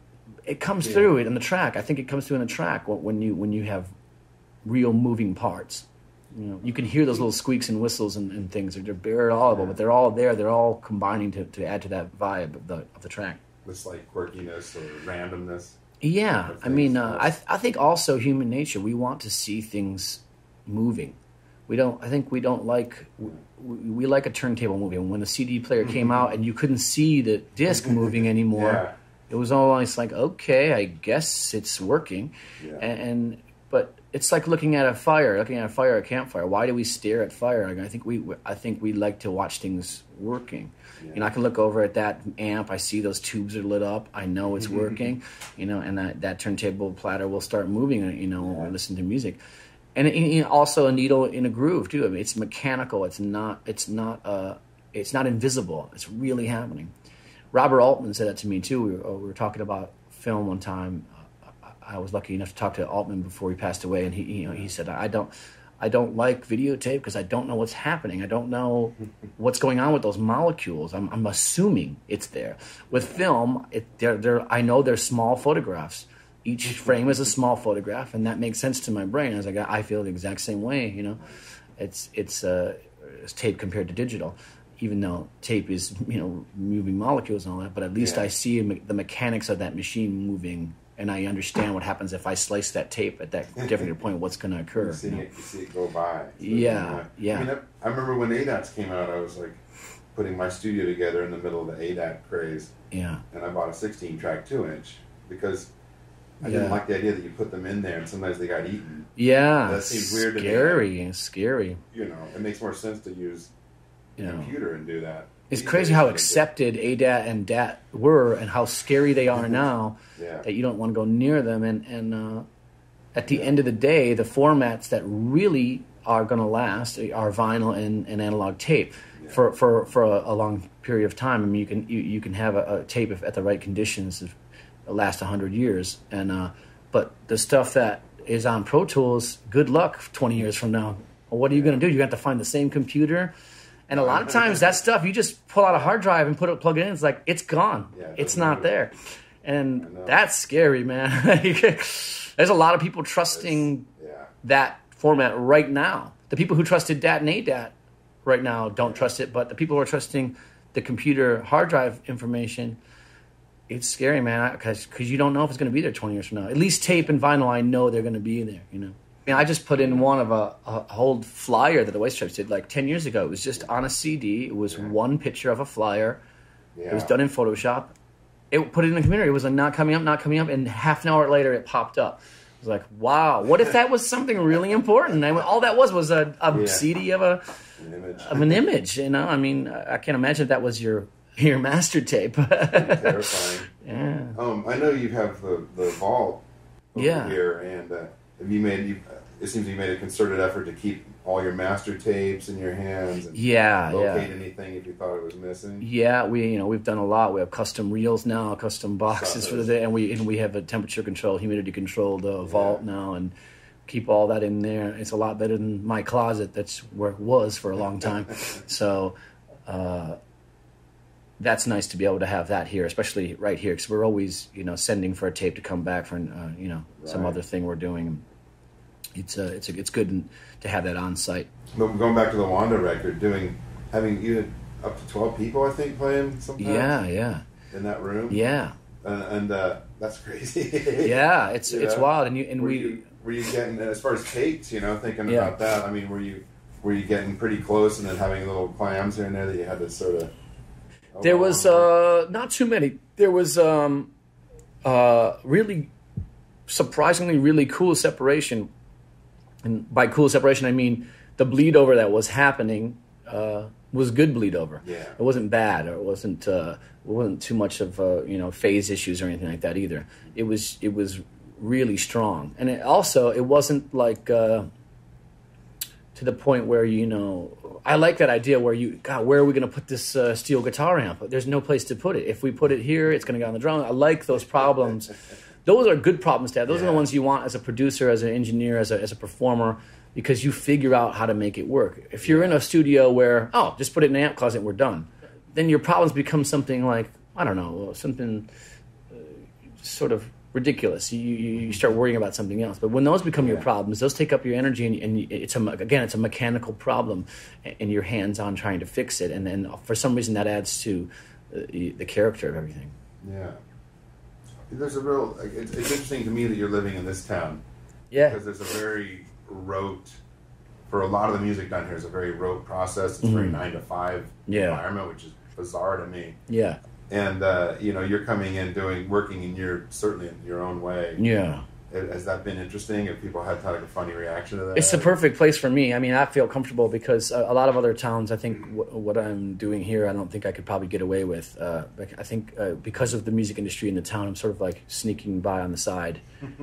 It comes yeah. through in the track. I think it comes through in the track when you when you have real moving parts. You know, you can hear those little squeaks and whistles and, and things. They're very audible, yeah. but they're all there. They're all combining to, to add to that vibe of the of the track. It's like quirkiness or randomness. Yeah, I mean, uh, I th- I think also human nature. We want to see things moving. We don't. I think we don't like. We, we like a turntable moving. When the C D player came out and you couldn't see the disc moving anymore, yeah. it was always like, okay, I guess it's working. Yeah. And, and but it's like looking at a fire, looking at a fire, a campfire. Why do we stare at fire? I think we. I think we like to watch things working. Yeah. You know, I can look over at that amp. I see those tubes are lit up. I know it's working. You know, and that, that turntable platter will start moving. You know, yeah. or listen to music. And it, also a needle in a groove too. I mean, it's mechanical. It's not. It's not. Uh, it's not invisible. It's really happening. Robert Altman said that to me too. We were, we were talking about film one time. Uh, I was lucky enough to talk to Altman before he passed away, and he, you know, he said, "I don't, I don't like videotape because I don't know what's happening. I don't know what's going on with those molecules. I'm, I'm assuming it's there. With film, it, they're, they're, I know they're small photographs." Each frame is a small photograph, and that makes sense to my brain. I was like, I feel the exact same way, you know. It's it's, uh, it's tape compared to digital, even though tape is, you know, moving molecules and all that. But at least yeah. I see the mechanics of that machine moving, and I understand what happens if I slice that tape at that different point. What's going to occur? You see, you know? it, you see it go by. So yeah, yeah. I mean, I, I remember when A D A Ts came out. I was like putting my studio together in the middle of the A D A T craze. Yeah. And I bought a sixteen track two inch because. I yeah. didn't like the idea that you put them in there and sometimes they got eaten. Yeah, that seems weird to me. Scary, scary. You know, it makes more sense to use a yeah. computer and do that. It's These crazy how accepted A D A T and D A T were and how scary they are now yeah. that you don't want to go near them. And, and uh, at the yeah. end of the day, the formats that really are going to last are vinyl and, and analog tape yeah. for, for, for a, a long period of time. I mean, you can you, you can have a, a tape if, at the right conditions if, last one hundred years, and uh, but the stuff that is on Pro Tools, good luck twenty years from now. Well, what are you going to do? You have to find the same computer, and a lot of times that stuff you just pull out a hard drive and put it, plug it in. It's like it's gone. Yeah, it it's not there, and that's scary, man. There's a lot of people trusting yeah. that format right now. The people who trusted D A T and A D A T right now don't yeah. trust it, but the people who are trusting the computer hard drive information. It's scary, man, because because you don't know if it's going to be there twenty years from now. At least tape and vinyl, I know they're going to be there, you know. I mean, I just put in one of a, a old flyer that the White Stripes did like ten years ago. It was just on a C D. It was yeah. one picture of a flyer. Yeah. It was done in Photoshop. It put it in the computer. It was like not coming up, not coming up, and half an hour later it popped up. was like, wow, what if that was something really important? And all that was was a, a Yeah. C D of a An image. of an image. You know, I mean, I can't imagine if that was your your master tape. Terrifying. Yeah. Um, I know you have the, the vault over Yeah. here, and uh, have you made? You, it seems you made a concerted effort to keep all your master tapes in your hands and Yeah, locate yeah. anything if you thought it was missing. Yeah, we you know we've done a lot. We have custom reels now, custom boxes Saw for the those. day, and we and we have a temperature control, humidity controlled uh, vault Yeah. now, and keep all that in there. It's a lot better than my closet. That's where it was for a long time. So uh, that's nice to be able to have that here, especially right here, because we're always you know sending for a tape to come back for uh, you know some Right. other thing we're doing. It's uh, it's it's good to have that on site. But going back to the Wanda record, doing having you had up to twelve people, I think, playing sometimes. Yeah, yeah, In that room. yeah, And, and uh, that's crazy. yeah. It's You it's know? wild, and you and were we. you were you getting as far as takes? You know, thinking Yeah. about that. I mean, were you were you getting pretty close and then having little clams here and there that you had to sort of. Oh, There was uh, not too many. There was um, uh, really surprisingly really cool separation. And by cool separation, I mean the bleed over that was happening uh, was good bleed over. Yeah. It wasn't bad, or it wasn't uh, it wasn't too much of uh, you know phase issues or anything like that either. It was it was really strong, and it also it wasn't like uh, to the point where you know I like that idea where you God where are we going to put this uh, steel guitar amp? There's no place to put it. If we put it here, it's going to go on the drum. I like those problems. Those are good problems to have. Those Yeah. are the ones you want as a producer, as an engineer, as a, as a performer, because you figure out how to make it work. If you're in a studio where, oh, just put it in an amp closet and we're done, then your problems become something like, I don't know, something uh, sort of ridiculous. You, you, you start worrying about something else. But when those become your Yeah. problems, those take up your energy, and, and it's a, again, it's a mechanical problem, and you're hands-on trying to fix it. And then for some reason that adds to uh, the character of everything. Yeah. There's a real. Like, it's, it's interesting to me that you're living in this town. Yeah. Because there's a very rote. For a lot of the music down here is a very rote process. It's a very nine to five Yeah. environment, which is bizarre to me. Yeah. And uh, you know, you're coming in doing working in your certainly in your own way. Yeah. Has that been interesting? Have people had like a funny reaction to that? It's the perfect place for me. I mean, I feel comfortable because a, a lot of other towns, I think w- what I'm doing here, I don't think I could probably get away with. Uh, like, I think uh, because of the music industry in the town, I'm sort of like sneaking by on the side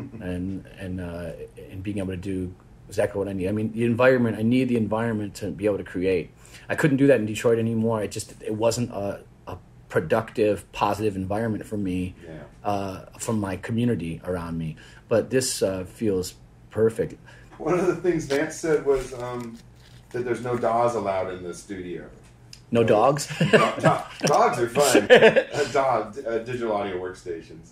and and uh, and being able to do exactly what I need. I mean, the environment, I need the environment to be able to create. I couldn't do that in Detroit anymore. It just, it wasn't a, a productive, positive environment for me, Yeah. uh, from my community around me. But this uh, feels perfect. One of the things Vance said was um, that there's no D A Ws allowed in the studio. No dogs? Do- do- dogs are fun. Uh, D A W, uh, digital audio workstations.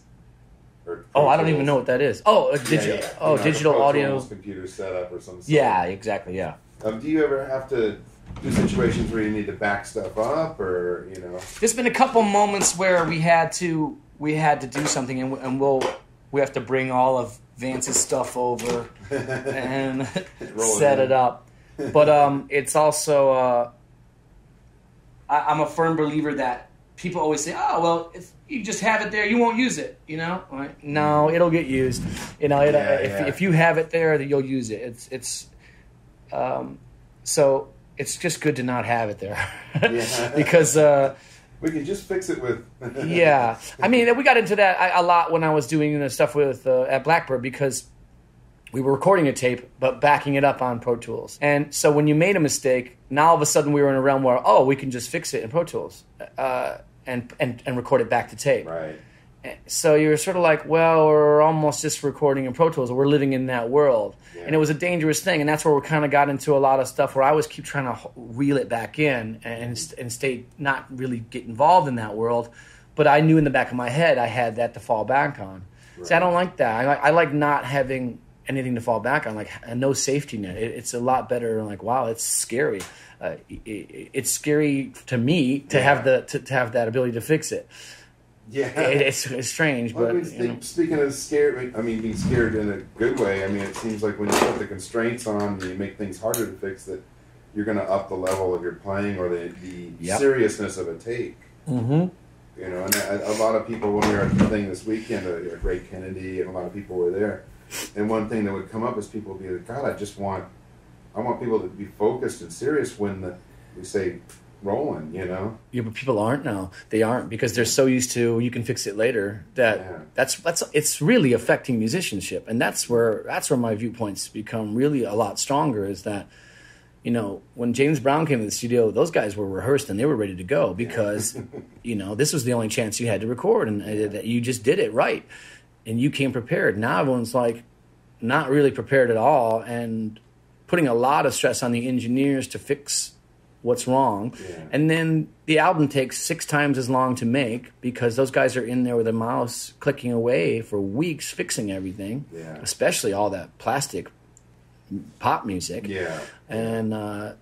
Or Oh, Pro I don't even Tools. know what that is. Oh, a Yeah, digital. yeah. Oh, You know, digital the Pro audio. Tools computer setup or some sort. Yeah, exactly. Yeah. Um, do you ever have to do situations where you need to back stuff up, or you know? There's been a couple moments where we had to we had to do something, and, and we'll we have to bring all of Vance's stuff over and Roll it set in. it up. But um, it's also uh, I, I'm a firm believer that people always say, "Oh, well, if you just have it there, you won't use it." You know, like, no, it'll get used. You know, it, Yeah, if yeah. if you have it there, then you'll use it. It's it's um, so it's just good to not have it there Yeah. because. Uh, We can just fix it with. yeah, I mean, we got into that a a lot when I was doing the stuff with uh, at Blackbird, because we were recording a tape but backing it up on Pro Tools. And so when you made a mistake, now all of a sudden we were in a realm where, oh, we can just fix it in Pro Tools uh, and, and and record it back to tape. Right. So you're sort of like, well, we're almost just recording in Pro Tools. We're living in that world. Yeah. And it was a dangerous thing. And that's where we kind of got into a lot of stuff where I was keep trying to h- reel it back in and, and stay, not really get involved in that world. But I knew in the back of my head I had that to fall back on. Right. See, I don't like that. I like, I like not having anything to fall back on, like a no safety net. It, it's a lot better. Like, wow, it's scary. Uh, it, it, it's scary to me to Yeah. have the to, to have that ability to fix it. Yeah. It, it's, it's strange, Well, I but mean, you think- know. speaking of scared, I mean, being scared in a good way. I mean, it seems like when you put the constraints on, and you make things harder to fix, that you're going to up the level of your playing or the, the Yep. seriousness of a take. Mm-hmm. You know, and a, a lot of people, when we were at the thing this weekend, uh, Ray Kennedy and a lot of people were there. and one thing that would come up is people would be like, God, I just want, I want people to be focused and serious when the, we say rolling, you know? Yeah, but people aren't now. They aren't because they're so used to you can fix it later that Yeah. that's that's it's really affecting musicianship, and that's where that's where my viewpoints become really a lot stronger. Is that, you know, when James Brown came to the studio, those guys were rehearsed and they were ready to go because, you know, this was the only chance you had to record, and uh, that you just did it right, and you came prepared. Now everyone's like not really prepared at all, and putting a lot of stress on the engineers to fix what's wrong. Yeah. And then the album takes six times as long to make because those guys are in there with a mouse clicking away for weeks fixing everything, Yeah. especially all that plastic pop music. Yeah. And uh,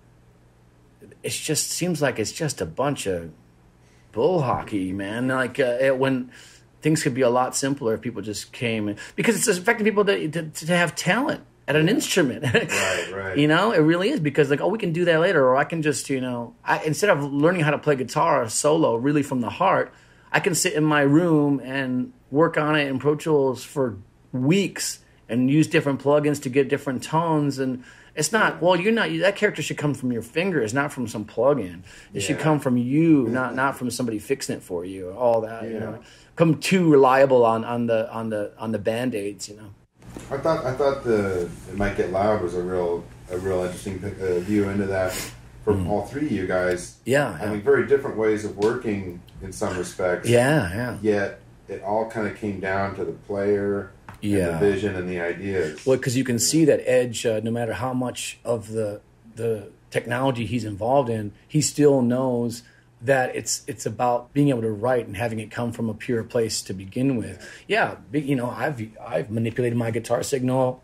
it just seems like it's just a bunch of bull hockey, man. Like uh, it, when things could be a lot simpler if people just came. Because it's affecting people to, to, to have talent at an instrument. Right, right. You know, it really is because like, oh, we can do that later, or I can just, you know, I, instead of learning how to play guitar solo really from the heart, I can sit in my room and work on it in Pro Tools for weeks and use different plugins to get different tones. And it's not, well, you're not, that character should come from your fingers, not from some plugin. It Yeah. should come from you, not not from somebody fixing it for you, all that, you Yeah. know. Come too reliable on, on the on the on the Band-Aids, you know. I thought I thought the It Might Get Loud was a real a real interesting uh, view into that for Mm. all three of you guys. Yeah, I yeah. mean, very different ways of working in some respects. Yeah, yeah. Yet it all kind of came down to the player, Yeah. and the vision, and the ideas. Well, because you can see that Edge, uh, no matter how much of the the technology he's involved in, he still knows that it's it's about being able to write and having it come from a pure place to begin with. Yeah, be- you know, I've I've manipulated my guitar signal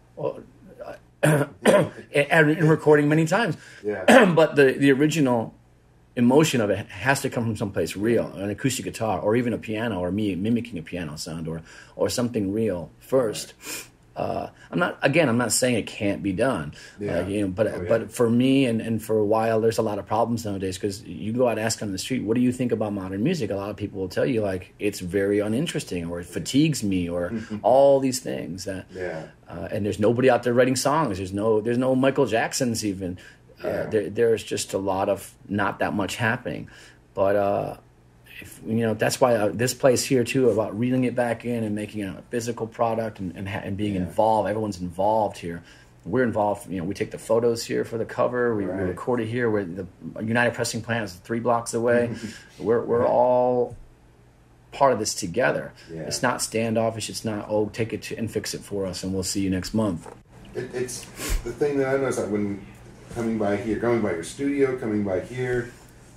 uh, and in recording many times, Yeah. but the the original emotion of it has to come from someplace real, an acoustic guitar, or even a piano, or me mimicking a piano sound, or or something real first. Uh, I'm not again. I'm not saying it can't be done, Yeah. uh, you know. But Oh, yeah. but for me and, and for a while, there's a lot of problems nowadays because you go out and ask on the street, what do you think about modern music? A lot of people will tell you like it's very uninteresting, or it fatigues me, or all these things that. Yeah. Uh, and there's nobody out there writing songs. There's no there's no Michael Jacksons even. Uh, Yeah. there, there's just a lot of not that much happening, but uh, if, you know that's why uh, this place here too about reeling it back in and making it a physical product and and, ha- and being Yeah. involved. Everyone's involved here. We're involved. You know, we take the photos here for the cover. We, we Right. record it here. Where the United Pressing plant is three blocks away. we're we're all part of this together. Yeah. It's not standoffish. It's not oh take it to, and fix it for us and we'll see you next month. It, it's the thing that I noticed that when coming by here, going by your studio, coming by here,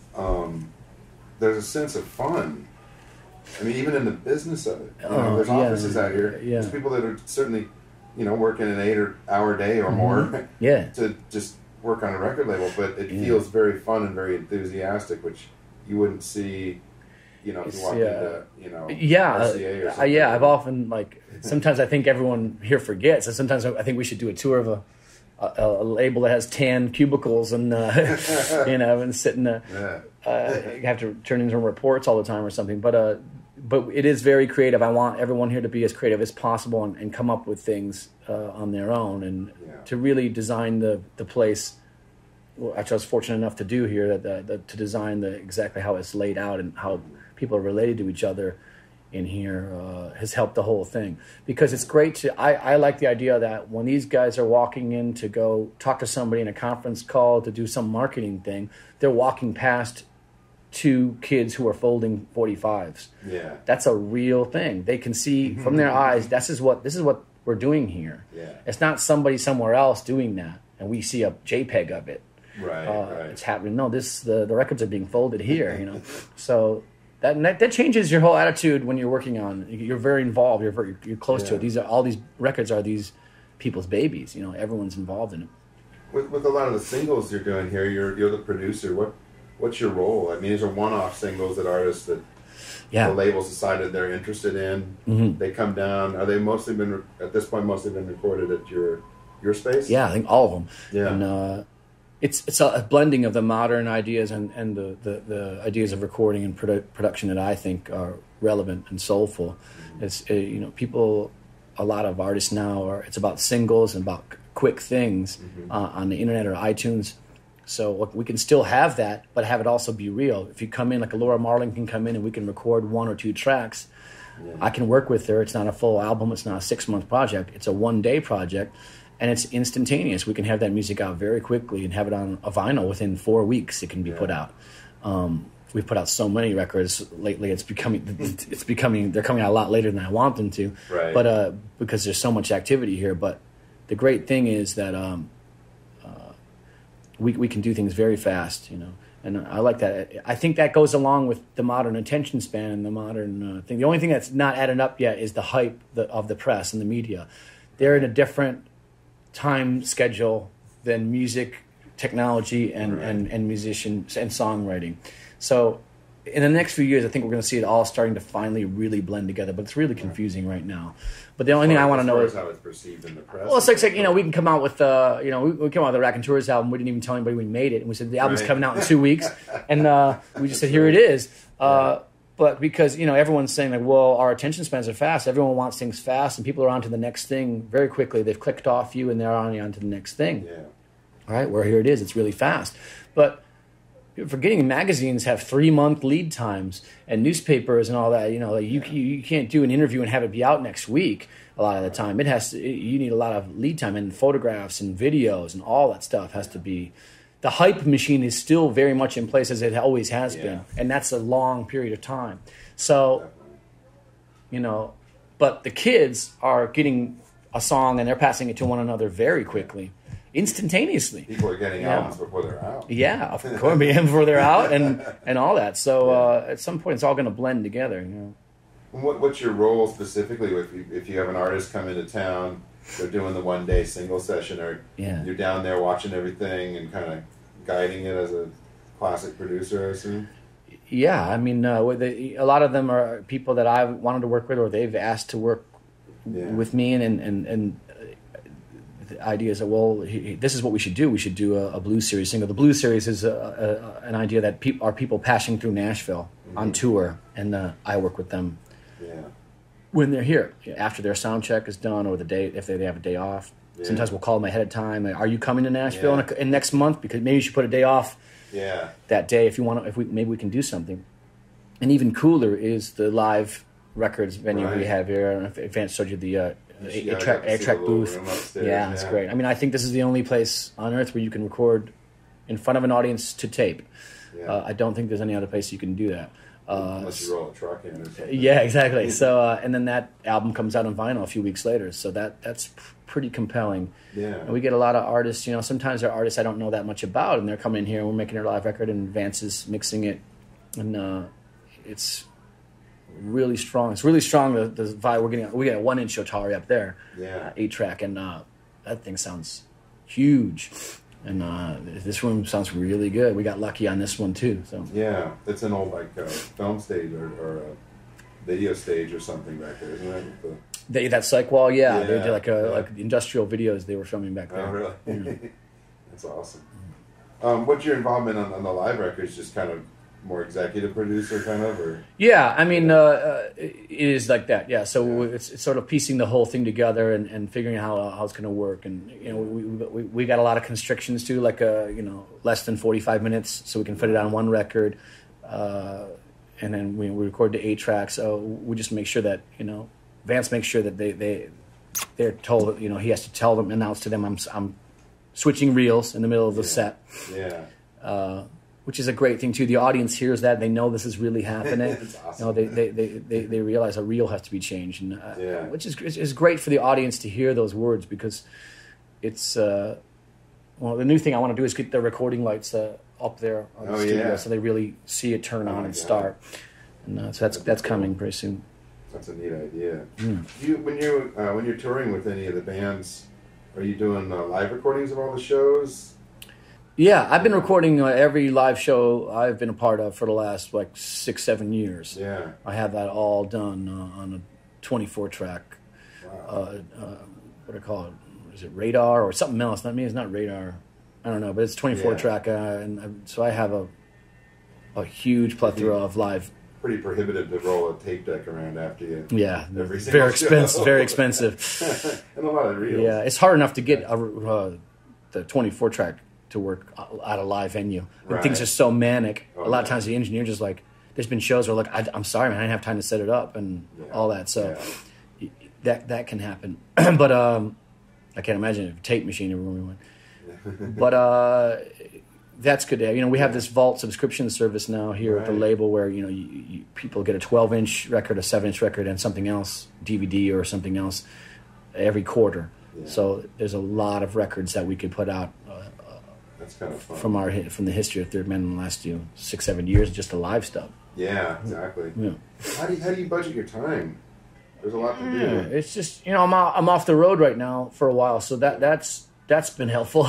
um, there's a sense of fun. I mean, even in the business of it. You know, Oh, there's yeah. offices out here. Yeah. There's people that are certainly, you know, working an eight or hour day or more Yeah. to just work on a record label, but it Yeah. feels very fun and very enthusiastic, which you wouldn't see, you know, if you It's, walked yeah. into, you know, Yeah, R C A or uh, something. yeah. I've often like sometimes I think everyone here forgets, and sometimes I think we should do a tour of a a, a label that has tan cubicles and uh, you know and sit in a, Yeah. uh, you have to turn in some reports all the time or something. But uh, but it is very creative. I want everyone here to be as creative as possible and, and come up with things uh, on their own and Yeah. to really design the the place. Well, actually, I was fortunate enough to do here that, that, that to design the exactly how it's laid out and how people are related to each other in here uh, has helped the whole thing. Because it's great to I, I like the idea that when these guys are walking in to go talk to somebody in a conference call to do some marketing thing, they're walking past two kids who are folding forty-fives. Yeah. That's a real thing. They can see from their eyes. This is what this is what we're doing here. Yeah. It's not somebody somewhere else doing that, and we see a JPEG of it. Right, Uh, right. It's happening. No, this the, the records are being folded here. You know, so that, that that changes your whole attitude when you're working on. You're very involved. You're very you're close to Yeah. it. These are all these records are these people's babies. You know, everyone's involved in it. With, with a lot of the singles you're doing here, you're you're the producer. What what's your role? I mean, these are one-off singles that artists that Yeah. the labels decided they're interested in. Mhm. They come down. Are they mostly been at this point mostly been recorded at your your space? Yeah, I think all of them. Yeah. And uh, it's it's a blending of the modern ideas and, and the, the, the ideas of recording and produ- production that I think are relevant and soulful. It's uh, you know people a lot of artists now are, it's about singles and about quick things mm-hmm. uh, on the internet or iTunes. So look, we can still have that, but have it also be real. If you come in, like a Laura Marling can come in and we can record one or two tracks. Yeah. I can work with her. It's not a full album. It's not a six-month project. It's a one-day project, and it's instantaneous. We can have that music out very quickly and have it on a vinyl within four weeks. It can be yeah. put out. Um, we've put out so many records lately. It's becoming, it's becoming. They're coming out a lot later than I want them to. Right. But uh, because there's so much activity here. But the great thing is that. Um, We we can do things very fast, you know, and I like that. I think that goes along with the modern attention span and the modern uh, thing. The only thing that's not added up yet is the hype of the press and the media. They're in a different time schedule than music, technology, and, right. and, and musicians and songwriting. So in the next few years, I think we're going to see it all starting to finally really blend together, but it's really confusing right now. But the only thing I want to know is how it's perceived in the press. Well, it's like, it's like you know, we can come out with, uh, you know, we, we came out with the Raconteurs album. We didn't even tell anybody we made it, and we said the album's right. coming out in two weeks, and uh, we just said here it is. Uh, but because you know everyone's saying like, well, our attention spans are fast. Everyone wants things fast, and people are on to the next thing very quickly. They've clicked off you, and they're on on to the next thing. Yeah. All right, where here it is. It's really fast, but. Forgetting magazines have three month lead times and newspapers and all that. You know, like you you can't do an interview and have it be out next week. A lot of the time, it has to. You need a lot of lead time and photographs and videos and all that stuff has to be. The hype machine is still very much in place as it always has yeah. been, and that's a long period of time. So, you know, but the kids are getting a song and they're passing it to one another very quickly. Instantaneously. People are getting yeah. albums before they're out. Yeah, of course, before they're out and, and all that. So uh, at some point, it's all going to blend together. You know. What, what's your role specifically if you, if you have an artist come into town, they're doing the one-day single session, or yeah. you're down there watching everything and kind of guiding it as a classic producer, I assume? Yeah, I mean, uh, the, a lot of them are people that I wanted to work with or they've asked to work yeah. with me, and, and, and the idea is that, well, he, this is what we should do. We should do a, a blues series single. The blues series is a, a, an idea that pe- are people passing through Nashville mm-hmm. on tour, and uh, I work with them yeah. when they're here, after their sound check is done or the day, if they, they have a day off. Yeah. Sometimes we'll call them ahead of time. Like, are you coming to Nashville yeah. in, a, in next month? Because maybe you should put a day off yeah. that day if you want to, if we, maybe we can do something. And even cooler is the live records venue right. we have here. I don't know if Vance showed you the... Uh, Yeah, a track, a track booth. Upstairs, yeah, it's yeah. great. I mean, I think this is the only place on earth where you can record in front of an audience to tape. Yeah. Uh, I don't think there's any other place you can do that. Uh, Unless you roll a truck in or something. Yeah, exactly. So, uh, and then that album comes out on vinyl a few weeks later. So that that's p- pretty compelling. Yeah. And we get a lot of artists. You know, sometimes they're artists I don't know that much about, and they're coming in here and we're making their live record, and Vance is mixing it, and uh, it's. Really strong. It's really strong. The, the vibe we're getting. We got a one-inch Otari up there, yeah, uh, eight track, and uh, that thing sounds huge. And uh, this room sounds really good. We got lucky on this one too. So yeah, it's an old like uh, film stage or, or a video stage or something back there, isn't it? The... They, that psych wall, yeah, yeah they did like a yeah. like industrial videos they were filming back there. Oh, really? Yeah. That's awesome. Um, what's your involvement on, on the live records? Just kind of. More executive producer kind of, or yeah, I mean, uh, uh, it is like that. Yeah, so yeah. It's, it's sort of piecing the whole thing together and, and figuring out how how it's going to work. And you know, we, we we got a lot of constrictions too, like uh, you know, less than forty-five minutes, so we can fit it on one record. Uh, and then we, we record the eight tracks. So we just make sure that you know, Vance makes sure that they they they're told. You know, he has to tell them, announce to them, I'm I'm switching reels in the middle of the yeah. set. Yeah. Uh, which is a great thing too. The audience hears that, they know this is really happening. Awesome. You know, they, they, they, they, they realize a reel has to be changed, and uh, yeah. which is is great for the audience to hear those words, because it's uh, well, the new thing I want to do is get the recording lights uh, up there on the oh, studio, yeah. so they really see it turn oh on and God. start. And uh, so that's that's coming pretty soon. That's a neat idea. Mm. You when you uh, when you're touring with any of the bands, are you doing uh, live recordings of all the shows? Yeah, I've been recording uh, every live show I've been a part of for the last like six, seven years. Yeah, I have that all done uh, on a twenty-four track. wow. Uh, uh, what do I call it? Is it Radar or something else? Not me. It's not Radar. I don't know, but it's twenty-four Yeah. track, uh, and I, so I have a a huge plethora of live pretty prohibitive to roll a tape deck around after you. Yeah, every very expensive. Very expensive. And a lot of reels. Yeah, it's hard enough to get a, uh, the twenty-four track to work at a live venue. When Right. things are so manic, Oh, a lot of yeah. times the engineer just like, there's been shows where like, I, I'm sorry, man, I didn't have time to set it up and Yeah. all that. So Yeah. that that can happen. But um, I can't imagine a tape machine everywhere we went. But uh, that's good. You know, we have this Vault subscription service now here at the Right. label where, you know, you, you, people get a twelve-inch record, a seven-inch record, and something else, D V D or something else, every quarter. Yeah. So there's a lot of records that we could put out uh, That's kind of fun. from our hi- from the history of Third Man in the last you know, six, seven years, just the live stuff. Yeah, exactly. Yeah. How do you, how do you budget your time? There's a lot to do. Yeah, it's just, you know, I'm out, I'm off the road right now for a while, so that that's that's been helpful.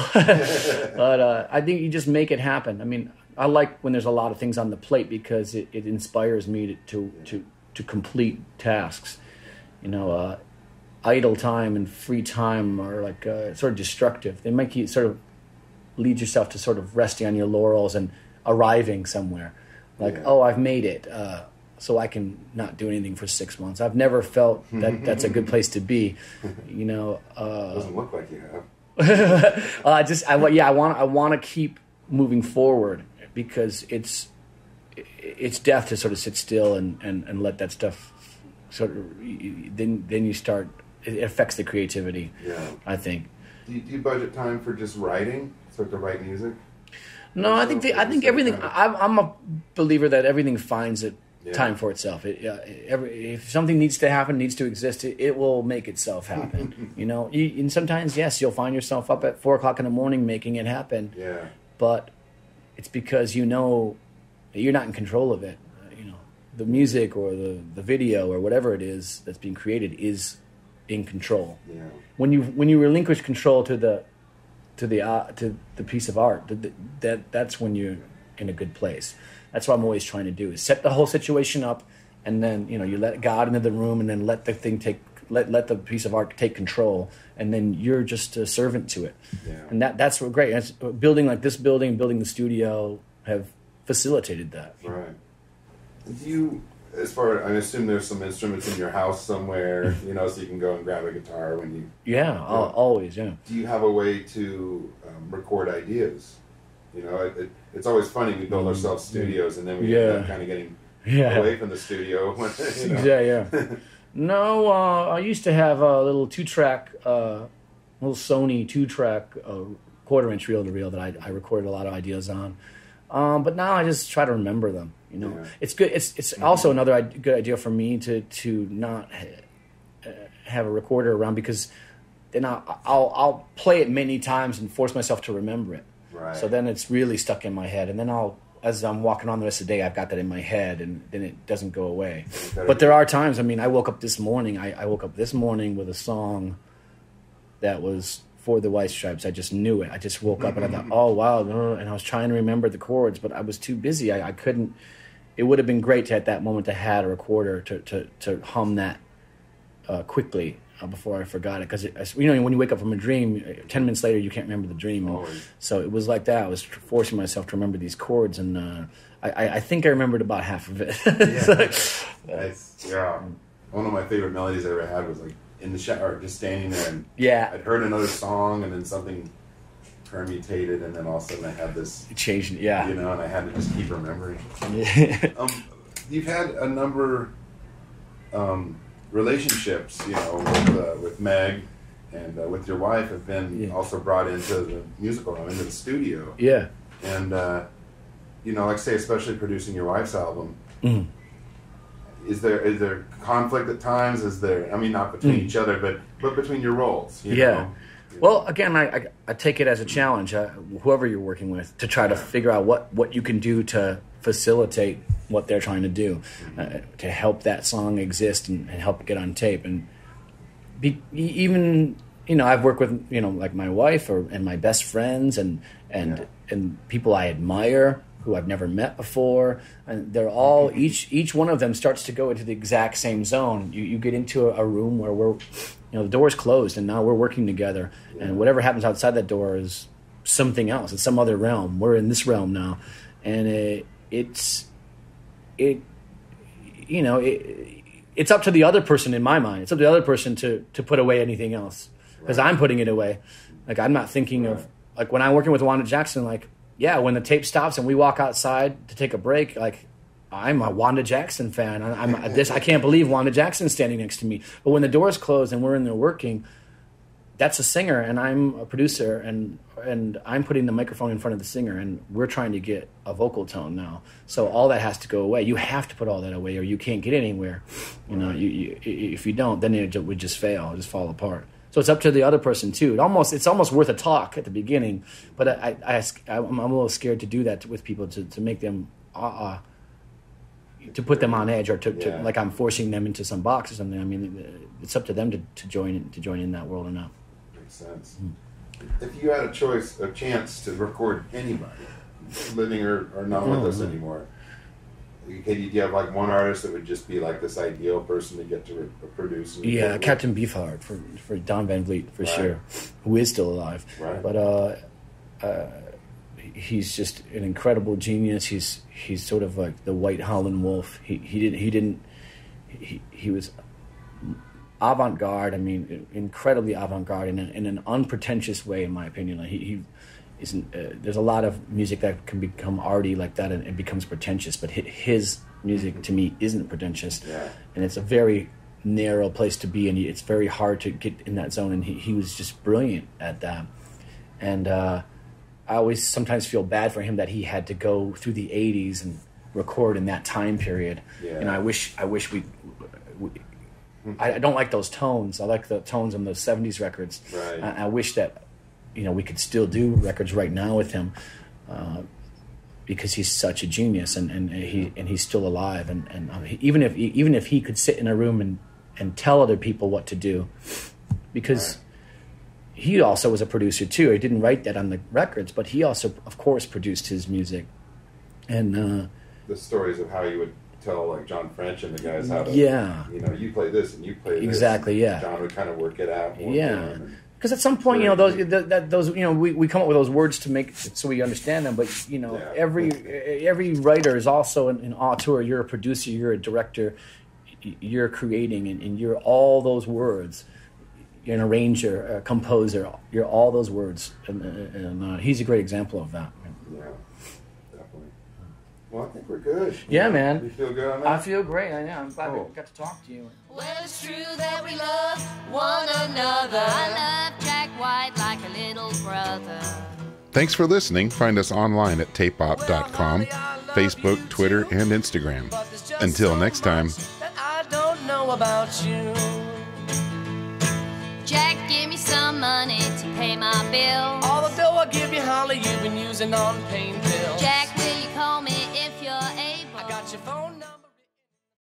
But uh, I think you just make it happen. I mean, I like when there's a lot of things on the plate because it, it inspires me to to, to to complete tasks. You know, uh, idle time and free time are like uh, sort of destructive. They make you sort of lead yourself to sort of resting on your laurels and arriving somewhere. Like, Yeah. oh, I've made it. Uh, so I can not do anything for six months. I've never felt that that's a good place to be. You know, uh, Doesn't look like you have. uh, just I wa- yeah, I want I want to keep moving forward because it's it's death to sort of sit still and, and, and let that stuff sort of then then you start it affects the creativity. Yeah. I think. Do you, do you budget time for just writing? Start to write music? No, I think the, I think everything. I'm I'm a believer that everything finds it Yeah. time for itself. It, uh, every, if something needs to happen, needs to exist, it, it will make itself happen. you know, you, and sometimes yes, you'll find yourself up at four o'clock in the morning making it happen. Yeah. But it's because you know that you're not in control of it. Uh, you know, the music or the, the video or whatever it is that's being created is in control. Yeah. When you when you relinquish control to the to the uh, to the piece of art, that that that's when you're in a good place. That's what I'm always trying to do: is set the whole situation up, and then you know you let God into the room, and then let the thing take let let the piece of art take control, and then you're just a servant to it. Yeah. And that that's what great. It's, building like this building, building the studio have facilitated that. Right. Do you, as far, I assume there's some instruments in your house somewhere, you know, so you can go and grab a guitar when you. Yeah, al- always. Yeah. Do you have a way to um, record ideas? You know, it, it, it's always funny. We build ourselves studios, and then we end Yeah. up kind of getting Yeah. away from the studio. When, you know. Yeah, yeah. No, uh, I used to have a little two-track, uh, little Sony two-track uh, quarter-inch reel-to-reel that I, I recorded a lot of ideas on. Um, but now I just try to remember them. You know, Yeah. it's good. It's it's Mm-hmm. also another I- good idea for me to to not ha- uh, have a recorder around because then I'll, I'll I'll play it many times and force myself to remember it. Right. So then it's really stuck in my head, and then I'll. As I'm walking on the rest of the day, I've got that in my head, and then it doesn't go away. Okay. But there are times. I mean, I woke up this morning. I, I woke up this morning with a song that was for the White Stripes. I just knew it. I just woke up and I thought, oh wow, uh, and I was trying to remember the chords, but I was too busy. I, I couldn't. It would have been great to at that moment to had a recorder to to, to hum that uh, quickly uh, before I forgot it. Because you know, when you wake up from a dream, ten minutes later you can't remember the dream. Always. So it was like that. I was tr- forcing myself to remember these chords, and uh, I, I, I think I remembered about half of it. So, Nice. Yeah. One of my favorite melodies I ever had was like in the shower, just standing there, and yeah, I'd heard another song, and then something permutated, and then all of a sudden I had this, it changed. Yeah. you know, and I had to just keep remembering. Yeah. Um, you've had a number um, relationships, you know, with, uh, with Meg and uh, with your wife have been Yeah. also brought into the musical room, into the studio. Yeah. And, uh, you know, like say, especially producing your wife's album, Mhm. is there is there conflict at times? Is there, I mean, not between Mm. each other, but but between your roles? You Yeah. know? Well, again, I, I, I take it as a challenge, uh, whoever you're working with, to try to figure out what, what you can do to facilitate what they're trying to do, uh, to help that song exist and, and help it get on tape. And be, e- even, you know, I've worked with, you know, like my wife or and my best friends and and Yeah. and people I admire who I've never met before, and they're all each each one of them starts to go into the exact same zone. You you get into a, a room where we're, you know, the door's closed, and now we're working together, Yeah. and whatever happens outside that door is something else. It's some other realm. We're in this realm now, and it, it's it you know, it, it's up to the other person in my mind. It's up to the other person to to put away anything else, because right. I'm putting it away. Like, I'm not thinking right. of, like, when I'm working with Wanda Jackson, like, yeah, when the tape stops and we walk outside to take a break, like, I'm a Wanda Jackson fan. I'm, I'm this. I can't believe Wanda Jackson's standing next to me. But when the doors close and we're in there working, that's a singer, and I'm a producer, and and I'm putting the microphone in front of the singer, and we're trying to get a vocal tone now. So all that has to go away. You have to put all that away, or you can't get anywhere. You know, you, you, if you don't, then it would just fail, it'd just fall apart. So it's up to the other person too. It almost it's almost worth a talk at the beginning, but I, I, I I'm a little scared to do that with people, to to make them uh. uh to put them on edge, or to, to yeah. like I'm forcing them into some box or something. I mean, it's up to them to, to join in, to join in that world or not. Makes sense. Mm. If you had a choice, a chance to record anybody, living or, or not with oh, us anymore, could you have like one artist that would just be like this ideal person to get to re- produce? And yeah, Captain Beefheart for for Don Van Vliet for right. sure, who is still alive. Right. But uh, uh, he's just an incredible genius. He's he's sort of like the white howling wolf. He he didn't he didn't he he was avant-garde. I mean, incredibly avant-garde in, a, in an unpretentious way, in my opinion. Like he, he isn't. Uh, there's a lot of music that can become arty like that, and it becomes pretentious. But his music, to me, isn't pretentious, yeah. and it's a very narrow place to be, and it's very hard to get in that zone. And he, he was just brilliant at that. And uh, I always sometimes feel bad for him that he had to go through the eighties and record in that time period. Yeah. And I wish, I wish we. we I, I don't like those tones. I like the tones on the seventies records. Right. I, I wish that, you know, we could still do records right now with him, uh, because he's such a genius, and, and he and he's still alive. And, and um, he, even if even if he could sit in a room and, and tell other people what to do, because right. he also was a producer too. He didn't write that on the records, but he also, of course, produced his music. And uh, the stories of how you would tell, like John French and the guys how to, yeah, you know, you play this and you play this. Exactly, yeah. John would kind of work it out. Yeah. Because at some point, you know, those that, that those you know we, we come up with those words to make so we understand them. But you know, yeah. every every writer is also an, an auteur. You're a producer. You're a director. You're creating, and, and you're all those words. You're an arranger, a composer. You're all those words, and, and uh, he's a great example of that. Yeah, definitely. Well, I think we're good. Yeah, you know, man. You feel good on that? I feel great. I am. I'm glad cool. we got to talk to you. Well, it's true that we love one another. I love Jack White like a little brother. Thanks for listening. Find us online at tape op dot com, Facebook, Twitter, and Instagram. Until next time. That I don't know about you. Jack, give me some money to pay my bill. All the dough I give you, Holly, you've been using on pain pills. Jack, will you call me if you're able? I got your phone number.